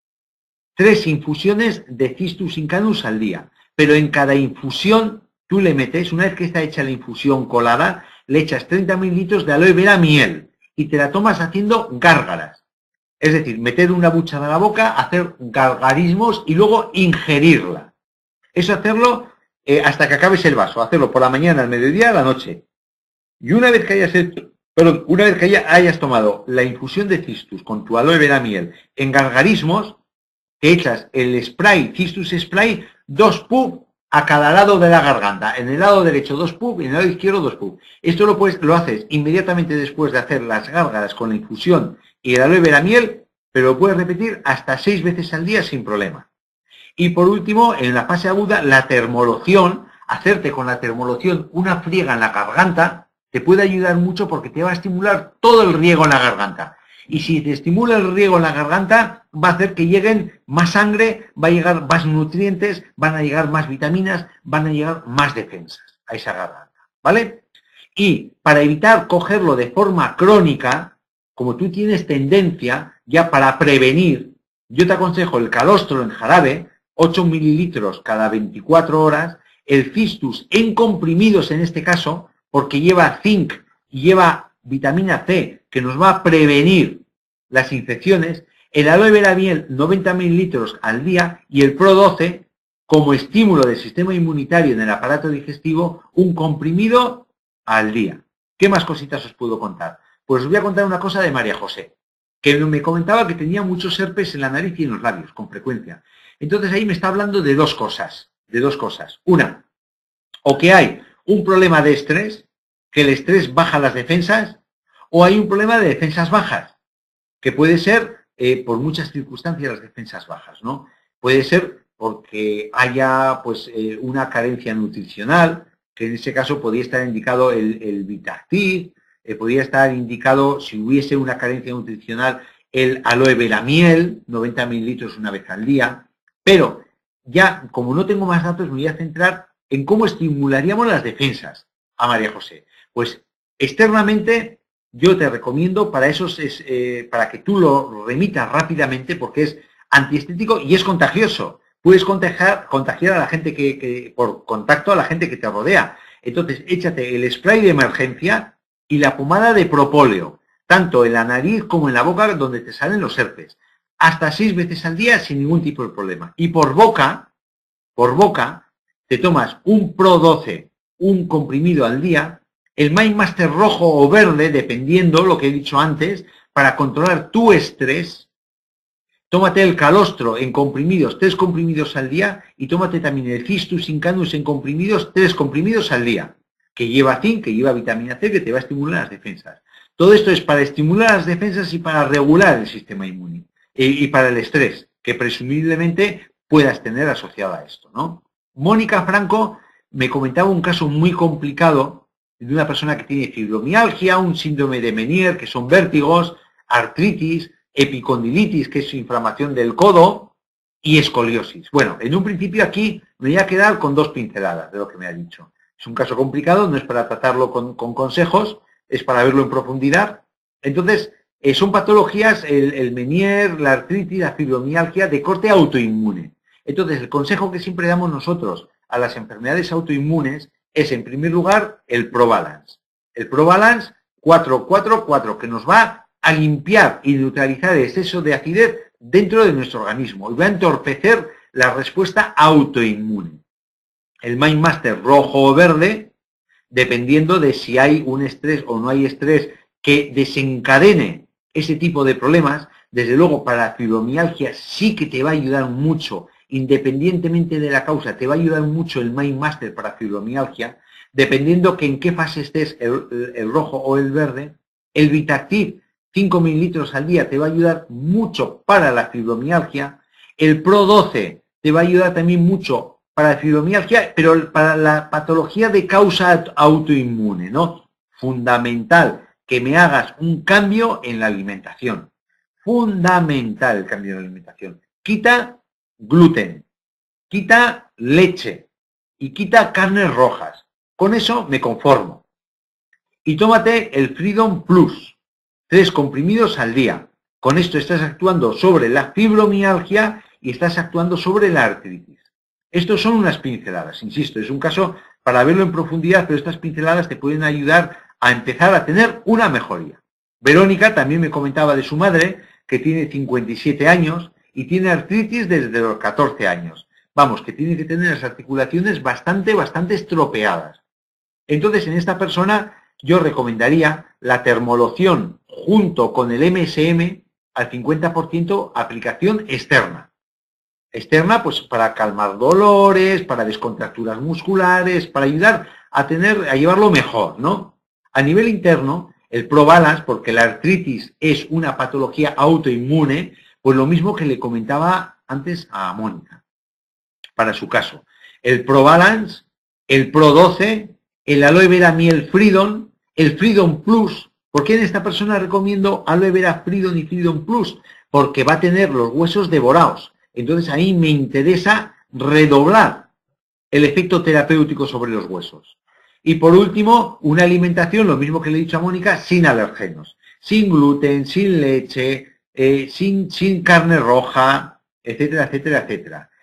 tres infusiones de Cistus incanus al día, pero en cada infusión tú le metes, una vez que está hecha la infusión colada, le echas treinta mililitros de aloe vera miel y te la tomas haciendo gárgaras. Es decir, meter una buchada a la boca, hacer gargarismos y luego ingerirla. Eso hacerlo eh, hasta que acabes el vaso, hacerlo por la mañana, al mediodía, a la noche. Y una vez que hayas hecho, perdón, una vez que haya, hayas tomado la infusión de Cistus con tu aloe vera miel en gargarismos, te echas el spray, Cistus Spray, dos pub a cada lado de la garganta. En el lado derecho dos pub y en el lado izquierdo dos pub. Esto lo, puedes, lo haces inmediatamente después de hacer las gárgaras con la infusión y el aloe vera miel, pero lo puedes repetir hasta seis veces al día sin problema. Y por último, en la fase aguda, la termoloción, hacerte con la termoloción una friega en la garganta, te puede ayudar mucho porque te va a estimular todo el riego en la garganta. Y si te estimula el riego en la garganta, va a hacer que lleguen más sangre, va a llegar más nutrientes, van a llegar más vitaminas, van a llegar más defensas a esa garganta, ¿vale? Y para evitar cogerlo de forma crónica, como tú tienes tendencia ya para prevenir, yo te aconsejo el calostro en jarabe, ocho mililitros cada veinticuatro horas, el Cistus en comprimidos en este caso, porque lleva zinc y lleva vitamina C, que nos va a prevenir las infecciones, el aloe vera miel noventa mililitros al día y el Pro doce como estímulo del sistema inmunitario en el aparato digestivo, un comprimido al día. ¿Qué más cositas os puedo contar? Pues os voy a contar una cosa de María José, que me comentaba que tenía muchos herpes en la nariz y en los labios, con frecuencia. Entonces ahí me está hablando de dos cosas, de dos cosas. Una, o que hay un problema de estrés, que el estrés baja las defensas, o hay un problema de defensas bajas, que puede ser eh, por muchas circunstancias las defensas bajas, ¿no? Puede ser porque haya pues eh, una carencia nutricional, que en ese caso podría estar indicado el, el Vitactiv, eh, podría estar indicado, si hubiese una carencia nutricional, el aloe vera miel, noventa mililitros una vez al día, pero ya, como no tengo más datos, me voy a centrar en cómo estimularíamos las defensas a María José. Pues externamente yo te recomiendo para esos es, eh, para que tú lo remitas rápidamente porque es antiestético y es contagioso. Puedes contagiar, contagiar a la gente que, que, por contacto a la gente que te rodea. Entonces, échate el spray de emergencia y la pomada de propóleo, tanto en la nariz como en la boca donde te salen los herpes. Hasta seis veces al día sin ningún tipo de problema. Y por boca, por boca, te tomas un Pro doce, un comprimido al día, el MindMaster rojo o verde, dependiendo lo que he dicho antes, para controlar tu estrés. Tómate el calostro en comprimidos, tres comprimidos al día, y tómate también el Cistus incanus en comprimidos, tres comprimidos al día, que lleva zinc, que lleva vitamina C, que te va a estimular las defensas. Todo esto es para estimular las defensas y para regular el sistema inmune, y, y para el estrés, que presumiblemente puedas tener asociado a esto, ¿no? Mónica Franco me comentaba un caso muy complicado de una persona que tiene fibromialgia, un síndrome de Meniere, que son vértigos, artritis, epicondilitis, que es inflamación del codo, y escoliosis. Bueno, en un principio aquí me voy a quedar con dos pinceladas de lo que me ha dicho. Es un caso complicado, no es para tratarlo con, con consejos, es para verlo en profundidad. Entonces, eh, son patologías, el, el Meniere, la artritis, la fibromialgia, de corte autoinmune. Entonces, el consejo que siempre damos nosotros a las enfermedades autoinmunes es, en primer lugar, el ProBalance. El ProBalance cuatro cuatro cuatro, que nos va a limpiar y neutralizar el exceso de acidez dentro de nuestro organismo y va a entorpecer la respuesta autoinmune. El MindMaster rojo o verde, dependiendo de si hay un estrés o no hay estrés que desencadene ese tipo de problemas, desde luego para la fibromialgia sí que te va a ayudar mucho, independientemente de la causa, te va a ayudar mucho el MindMaster para fibromialgia, dependiendo que en qué fase estés, el, el, el rojo o el verde. El Vitactiv, cinco mililitros al día, te va a ayudar mucho para la fibromialgia. El Pro doce te va a ayudar también mucho para la fibromialgia, pero para la patología de causa autoinmune, ¿no? Fundamental que me hagas un cambio en la alimentación. Fundamental el cambio en la alimentación. Quita gluten, quita leche y quita carnes rojas. Con eso me conformo. Y tómate el Freedom Plus, tres comprimidos al día. Con esto estás actuando sobre la fibromialgia y estás actuando sobre la artritis. Estos son unas pinceladas, insisto, es un caso para verlo en profundidad, pero estas pinceladas te pueden ayudar a empezar a tener una mejoría. Verónica también me comentaba de su madre, que tiene cincuenta y siete años y tiene artritis desde los catorce años. Vamos, que tiene que tener las articulaciones bastante, bastante estropeadas. Entonces, en esta persona yo recomendaría la termoloción junto con el M S M al cincuenta por ciento aplicación externa. Externa, pues para calmar dolores, para descontracturas musculares, para ayudar a tener, a llevarlo mejor, ¿no? A nivel interno, el ProBalance, porque la artritis es una patología autoinmune, pues lo mismo que le comentaba antes a Mónica, para su caso. El ProBalance, el Pro doce, el Aloe Vera Miel Freedom, el Freedom Plus. ¿Por qué en esta persona recomiendo Aloe Vera Freedom y Freedom Plus? Porque va a tener los huesos devorados. Entonces ahí me interesa redoblar el efecto terapéutico sobre los huesos. Y por último, una alimentación, lo mismo que le he dicho a Mónica, sin alergenos. Sin gluten, sin leche, eh, sin, sin carne roja, etcétera, etcétera, etcétera.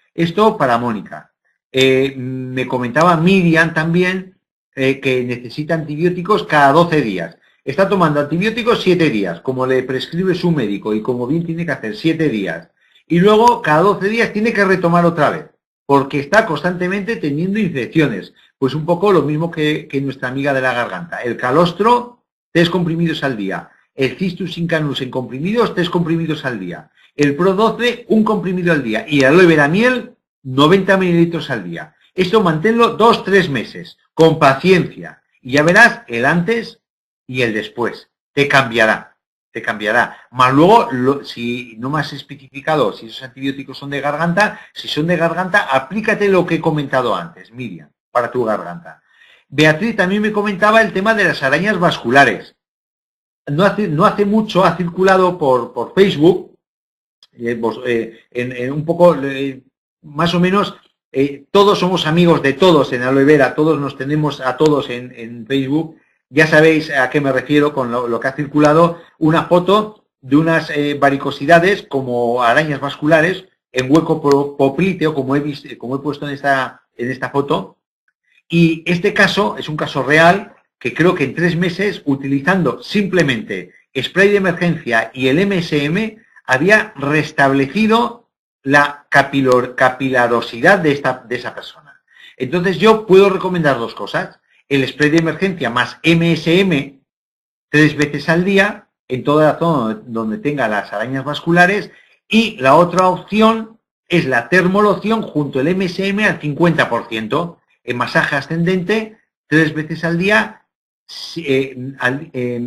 Esto para Mónica. Eh, me comentaba Miriam también eh, que necesita antibióticos cada doce días. Está tomando antibióticos siete días, como le prescribe su médico y como bien tiene que hacer, siete días. Y luego cada doce días tiene que retomar otra vez, porque está constantemente teniendo infecciones. Pues un poco lo mismo que, que nuestra amiga de la garganta. El calostro, tres comprimidos al día. El Cistus incanus en comprimidos, tres comprimidos al día. El Pro doce, un comprimido al día. Y el aloe vera miel, noventa mililitros al día. Esto manténlo dos, tres meses, con paciencia. Y ya verás el antes y el después. Te cambiará, te cambiará. Más luego, lo, si no me has especificado si esos antibióticos son de garganta, si son de garganta, aplícate lo que he comentado antes, Miriam, para tu garganta. Beatriz también me comentaba el tema de las arañas vasculares. No hace, no hace mucho ha circulado por, por Facebook, eh, vos, eh, en, en un poco, eh, más o menos, eh, todos somos amigos de todos en Aloe Vera, todos nos tenemos a todos en, en Facebook. Ya sabéis a qué me refiero con lo, lo que ha circulado, una foto de unas eh, varicosidades como arañas vasculares en hueco popliteo, como he, visto, como he puesto en esta, en esta foto. Y este caso es un caso real que creo que en tres meses, utilizando simplemente spray de emergencia y el M S M, había restablecido la capilor, capilarosidad de, esta, de esa persona. Entonces yo puedo recomendar dos cosas. El spray de emergencia más M S M tres veces al día en toda la zona donde tenga las arañas vasculares, y la otra opción es la termoloción junto al M S M al cincuenta por ciento en masaje ascendente tres veces al día. Eh, eh,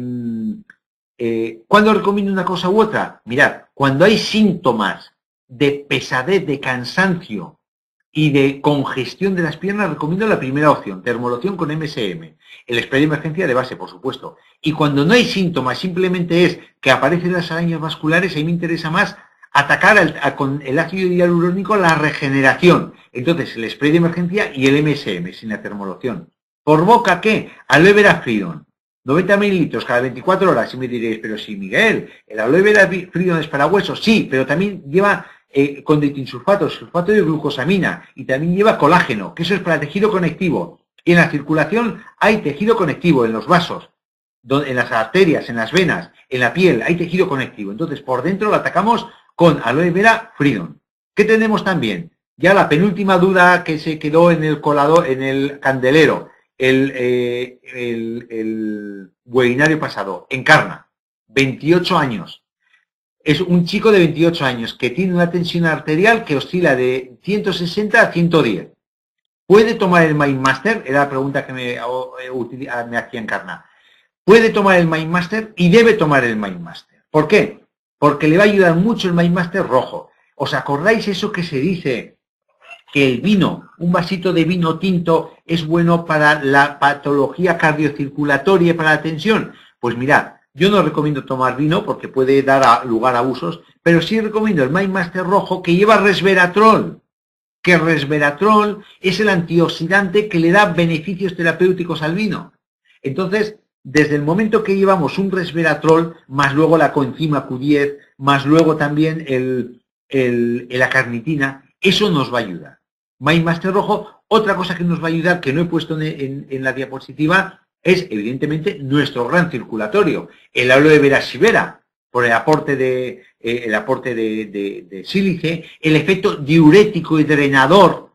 eh, ¿Cuándo recomiendo una cosa u otra? Mirad, cuando hay síntomas de pesadez, de cansancio y de congestión de las piernas, recomiendo la primera opción, termoloción con M S M. El spray de emergencia de base, por supuesto. Y cuando no hay síntomas, simplemente es que aparecen las arañas vasculares, ahí me interesa más atacar al, a, con el ácido hialurónico la regeneración. Entonces, el spray de emergencia y el M S M, sin la termoloción. ¿Por boca qué? Aloe vera Freedom. noventa mililitros cada veinticuatro horas. Y me diréis, pero sí, Miguel, el aloe vera Freedom es para huesos. Sí, pero también lleva eh, condroitinsulfato, sulfato de glucosamina, y también lleva colágeno, que eso es para tejido conectivo. Y en la circulación hay tejido conectivo en los vasos, en las arterias, en las venas, en la piel, hay tejido conectivo. Entonces, por dentro lo atacamos con aloe vera Freedom. ¿Qué tenemos también? Ya la penúltima duda que se quedó en el colador, en el candelero. El, eh, el, el webinario pasado, Encarna, veintiocho años. Es un chico de veintiocho años que tiene una tensión arterial que oscila de ciento sesenta a ciento diez. ¿Puede tomar el MindMaster? Era la pregunta que me, me hacía Encarna. Puede tomar el MindMaster y debe tomar el MindMaster. ¿Por qué? Porque le va a ayudar mucho el MindMaster rojo. ¿Os acordáis eso que se dice? Que el vino, un vasito de vino tinto, es bueno para la patología cardiocirculatoria y para la tensión. Pues mirad, yo no recomiendo tomar vino porque puede dar a, lugar a abusos, pero sí recomiendo el MindMaster rojo, que lleva resveratrol, que resveratrol es el antioxidante que le da beneficios terapéuticos al vino. Entonces, desde el momento que llevamos un resveratrol, más luego la coenzima Q diez, más luego también el, el, la carnitina, eso nos va a ayudar. MindMaster rojo. Otra cosa que nos va a ayudar, que no he puesto en, en, en la diapositiva, es evidentemente nuestro gran circulatorio, el aloe vera Shivera, por el aporte de, eh, el aporte de, de, de sílice, el efecto diurético y drenador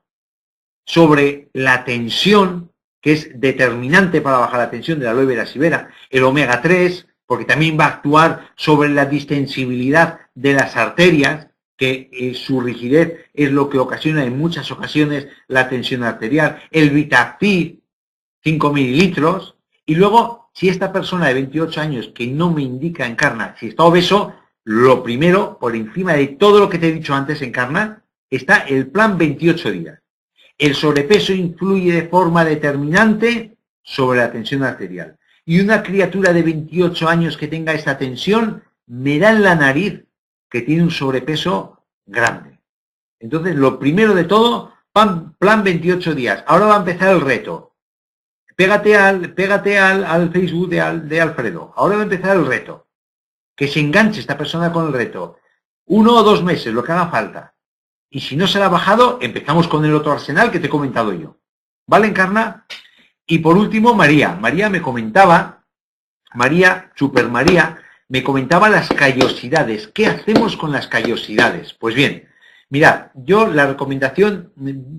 sobre la tensión, que es determinante para bajar la tensión de la aloe vera Shivera, el omega tres, porque también va a actuar sobre la distensibilidad de las arterias, que eh, su rigidez es lo que ocasiona en muchas ocasiones la tensión arterial, el Vitactiv, cinco mililitros, y luego, si esta persona de veintiocho años que no me indica Encarna, si está obeso, lo primero, por encima de todo lo que te he dicho antes, Encarna, está el plan veintiocho días. El sobrepeso influye de forma determinante sobre la tensión arterial. Y una criatura de veintiocho años que tenga esta tensión, me da en la nariz que tiene un sobrepeso grande. Entonces, lo primero de todo, plan, plan veintiocho días. Ahora va a empezar el reto. Pégate al, pégate al, al Facebook de, al, de Alfredo. Ahora va a empezar el reto. Que se enganche esta persona con el reto. Uno o dos meses, lo que haga falta. Y si no se la ha bajado, empezamos con el otro arsenal que te he comentado yo. ¿Vale, Encarna? Y por último, María. María me comentaba, María, Super María, me comentaba las callosidades. ¿Qué hacemos con las callosidades? Pues bien, mirad, yo la recomendación,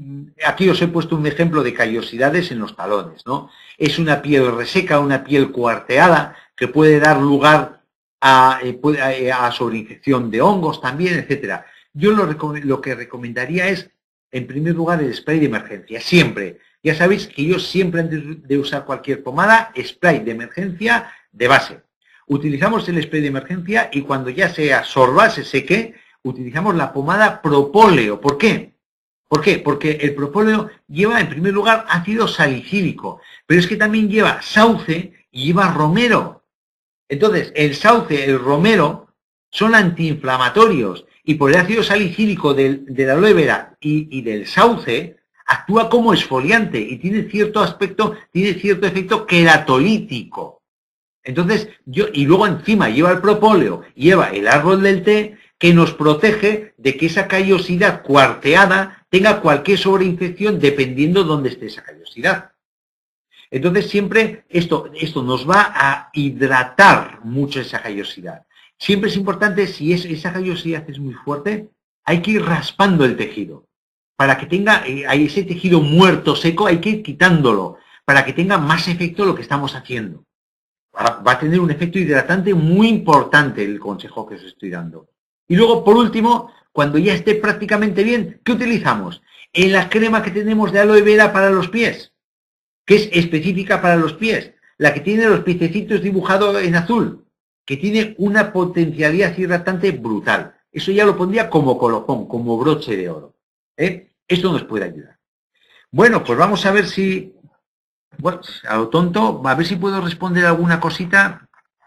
aquí os he puesto un ejemplo de callosidades en los talones, ¿no? Es una piel reseca, una piel cuarteada, que puede dar lugar a, a, a sobreinfección de hongos también, etcétera. Yo lo, lo que recomendaría es, en primer lugar, el spray de emergencia, siempre. Ya sabéis que yo siempre, antes de usar cualquier pomada, spray de emergencia de base. Utilizamos el spray de emergencia y cuando ya se absorba, se seque, utilizamos la pomada propóleo. ¿Por qué? ¿Por qué? Porque el propóleo lleva, en primer lugar, ácido salicílico, pero es que también lleva sauce y lleva romero. Entonces, el sauce, el romero, son antiinflamatorios y por el ácido salicílico del, de la aloe vera y, y del sauce, actúa como exfoliante y tiene cierto aspecto, tiene cierto efecto queratolítico. Entonces, yo, y luego encima lleva el propóleo, lleva el árbol del té, que nos protege de que esa callosidad cuarteada tenga cualquier sobreinfección dependiendo dónde esté esa callosidad. Entonces, siempre esto, esto nos va a hidratar mucho esa callosidad. Siempre es importante, si es, esa callosidad es muy fuerte, hay que ir raspando el tejido. Para que tenga eh, ese tejido muerto, seco, hay que ir quitándolo, para que tenga más efecto lo que estamos haciendo. Va, va a tener un efecto hidratante muy importante el consejo que os estoy dando. Y luego, por último, cuando ya esté prácticamente bien, ¿qué utilizamos? En la crema que tenemos de aloe vera para los pies, que es específica para los pies, la que tiene los piececitos dibujados en azul, que tiene una potencialidad hidratante brutal. Eso ya lo pondría como colofón, como broche de oro. ¿Eh? Esto nos puede ayudar. Bueno, pues vamos a ver si, bueno, a lo tonto, a ver si puedo responder alguna cosita.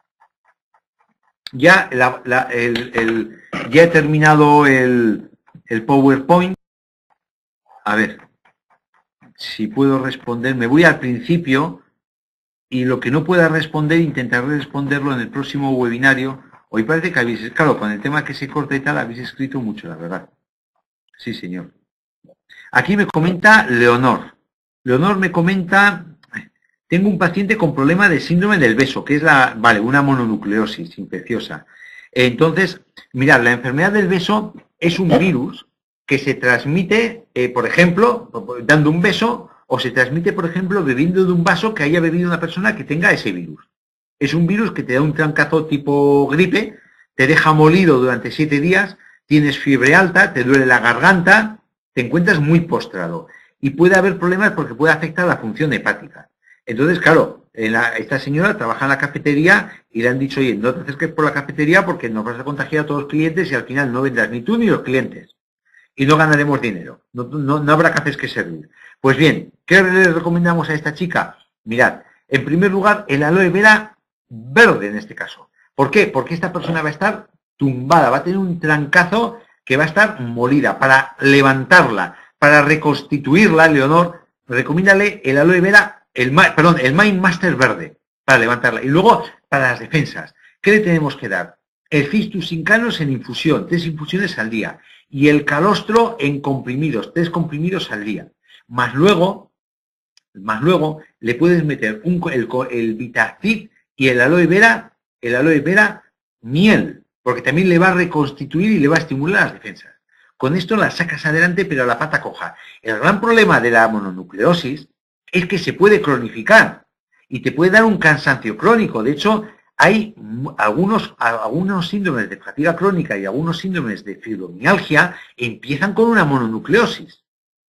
Ya, la, la, el, el, ya he terminado el, el PowerPoint. A ver, si puedo responder. Me voy al principio y lo que no pueda responder, intentaré responderlo en el próximo webinario. Hoy parece que habéis, claro, con el tema que se corta y tal, habéis escrito mucho, la verdad. Sí, señor. Aquí me comenta Leonor. Leonor me comenta, tengo un paciente con problema de síndrome del beso, que es la, vale, una mononucleosis infecciosa. Entonces, mirad, la enfermedad del beso es un virus que se transmite, eh, por ejemplo, dando un beso, o se transmite, por ejemplo, bebiendo de un vaso que haya bebido una persona que tenga ese virus. Es un virus que te da un trancazo tipo gripe, te deja molido durante siete días, tienes fiebre alta, te duele la garganta, te encuentras muy postrado. Y puede haber problemas porque puede afectar la función hepática. Entonces, claro, la, esta señora trabaja en la cafetería y le han dicho, oye, no te acerques por la cafetería porque nos vas a contagiar a todos los clientes y al final no vendrás ni tú ni los clientes. Y no ganaremos dinero. No, no, no habrá cafés que servir. Pues bien, ¿qué le recomendamos a esta chica? Mirad, en primer lugar, el aloe vera verde en este caso. ¿Por qué? Porque esta persona va a estar tumbada, va a tener un trancazo que va a estar molida. Para levantarla, para reconstituirla, Leonor, recomiéndale el aloe vera, el, perdón, el Mind Master verde, para levantarla. Y luego, para las defensas, ¿qué le tenemos que dar? El Cistus incanus en infusión, tres infusiones al día. Y el calostro en comprimidos, tres comprimidos al día. Más luego, más luego, le puedes meter un, el, el Vitacid y el aloe vera, el aloe vera miel, porque también le va a reconstituir y le va a estimular las defensas. Con esto la sacas adelante, pero a la pata coja. El gran problema de la mononucleosis es que se puede cronificar y te puede dar un cansancio crónico. De hecho, hay algunos, algunos síndromes de fatiga crónica y algunos síndromes de fibromialgia empiezan con una mononucleosis.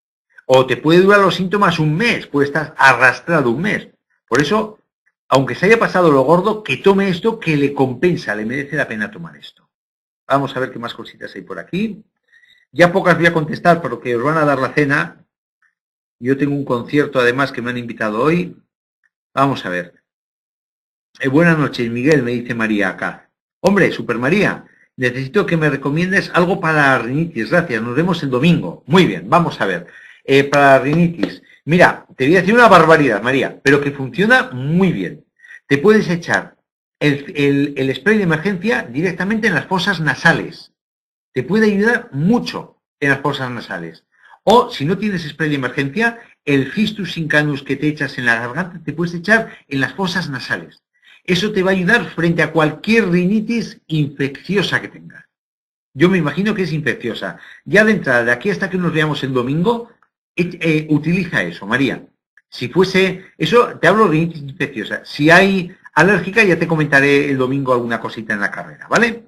O te puede durar los síntomas un mes, puede estar arrastrado un mes. Por eso, aunque se haya pasado lo gordo, que tome esto que le compensa, le merece la pena tomar esto. Vamos a ver qué más cositas hay por aquí. Ya pocas voy a contestar porque os van a dar la cena. Yo tengo un concierto además que me han invitado hoy. Vamos a ver. Eh, buenas noches, Miguel, me dice María acá. Hombre, Super María, necesito que me recomiendes algo para la rinitis. Gracias, nos vemos el domingo. Muy bien, vamos a ver. Eh, para la rinitis. Mira, te voy a decir una barbaridad, María, pero que funciona muy bien. Te puedes echar el, el, el spray de emergencia directamente en las fosas nasales. Te puede ayudar mucho. en las fosas nasales. O, si no tienes spray de emergencia, el Cistus Incanus que te echas en la garganta, te puedes echar en las fosas nasales. Eso te va a ayudar frente a cualquier rinitis infecciosa que tengas. Yo me imagino que es infecciosa. Ya de entrada, de aquí hasta que nos veamos el domingo, eh, eh, utiliza eso, María. Si fuese, eso, te hablo de rinitis infecciosa. Si hay alérgica, ya te comentaré el domingo alguna cosita en la carrera, ¿vale?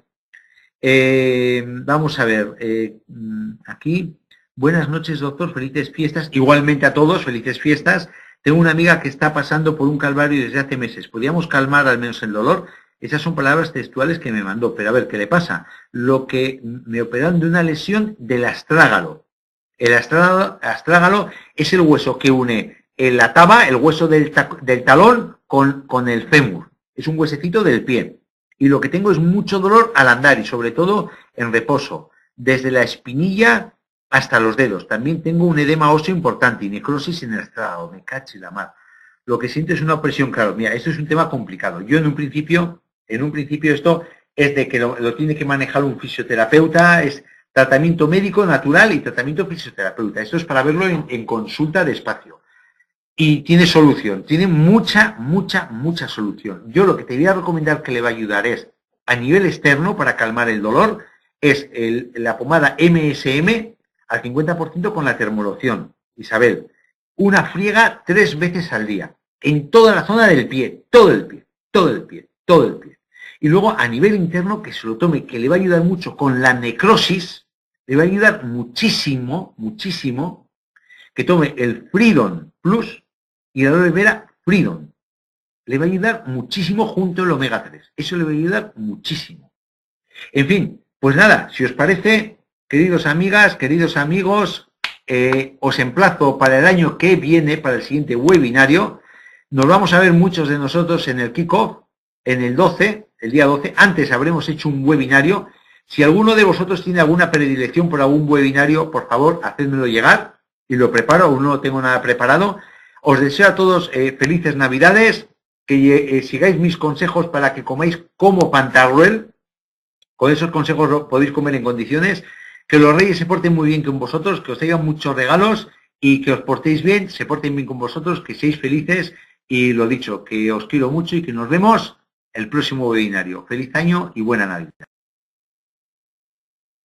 Eh, vamos a ver, eh, aquí... Buenas noches, doctor. Felices fiestas. Igualmente a todos, felices fiestas. Tengo una amiga que está pasando por un calvario desde hace meses. ¿Podríamos calmar al menos el dolor? Esas son palabras textuales que me mandó. Pero a ver, ¿qué le pasa? Lo que me operaron de una lesión del astrágalo. El astrágalo, astrágalo es el hueso que une la taba, el hueso del, del talón, con, con el fémur. Es un huesecito del pie. Y lo que tengo es mucho dolor al andar y sobre todo en reposo. Desde la espinilla hasta los dedos. También tengo un edema óseo importante y necrosis en el astrágalo. Me cache la mar. Lo que siento es una opresión, claro. Mira, esto es un tema complicado. Yo en un principio, en un principio esto es de que lo, lo tiene que manejar un fisioterapeuta, es tratamiento médico natural y tratamiento fisioterapeuta. Esto es para verlo en, en consulta despacio. Y tiene solución, tiene mucha, mucha, mucha solución. Yo lo que te voy a recomendar que le va a ayudar es, a nivel externo, para calmar el dolor, es el, la pomada M S M, al cincuenta por ciento con la termoloción. Isabel, una friega tres veces al día, en toda la zona del pie, todo el pie, todo el pie, todo el pie. Y luego a nivel interno, que se lo tome, que le va a ayudar mucho con la necrosis, le va a ayudar muchísimo, muchísimo, que tome el Freedom Plus y la aloe vera Freedom. Le va a ayudar muchísimo junto al omega tres. Eso le va a ayudar muchísimo. En fin, pues nada, si os parece... Queridos amigas, queridos amigos, eh, os emplazo para el año que viene, para el siguiente webinario. Nos vamos a ver muchos de nosotros en el kickoff, en el doce, el día doce. Antes habremos hecho un webinario. Si alguno de vosotros tiene alguna predilección por algún webinario, por favor, hacedmelo llegar y lo preparo. Aún no tengo nada preparado. Os deseo a todos eh, felices Navidades, que eh, sigáis mis consejos para que comáis como Pantagruel. Con esos consejos lo podéis comer en condiciones. Que los reyes se porten muy bien con vosotros, que os traigan muchos regalos y que os portéis bien, se porten bien con vosotros, que seáis felices y lo dicho, que os quiero mucho y que nos vemos el próximo webinario. Feliz año y buena Navidad.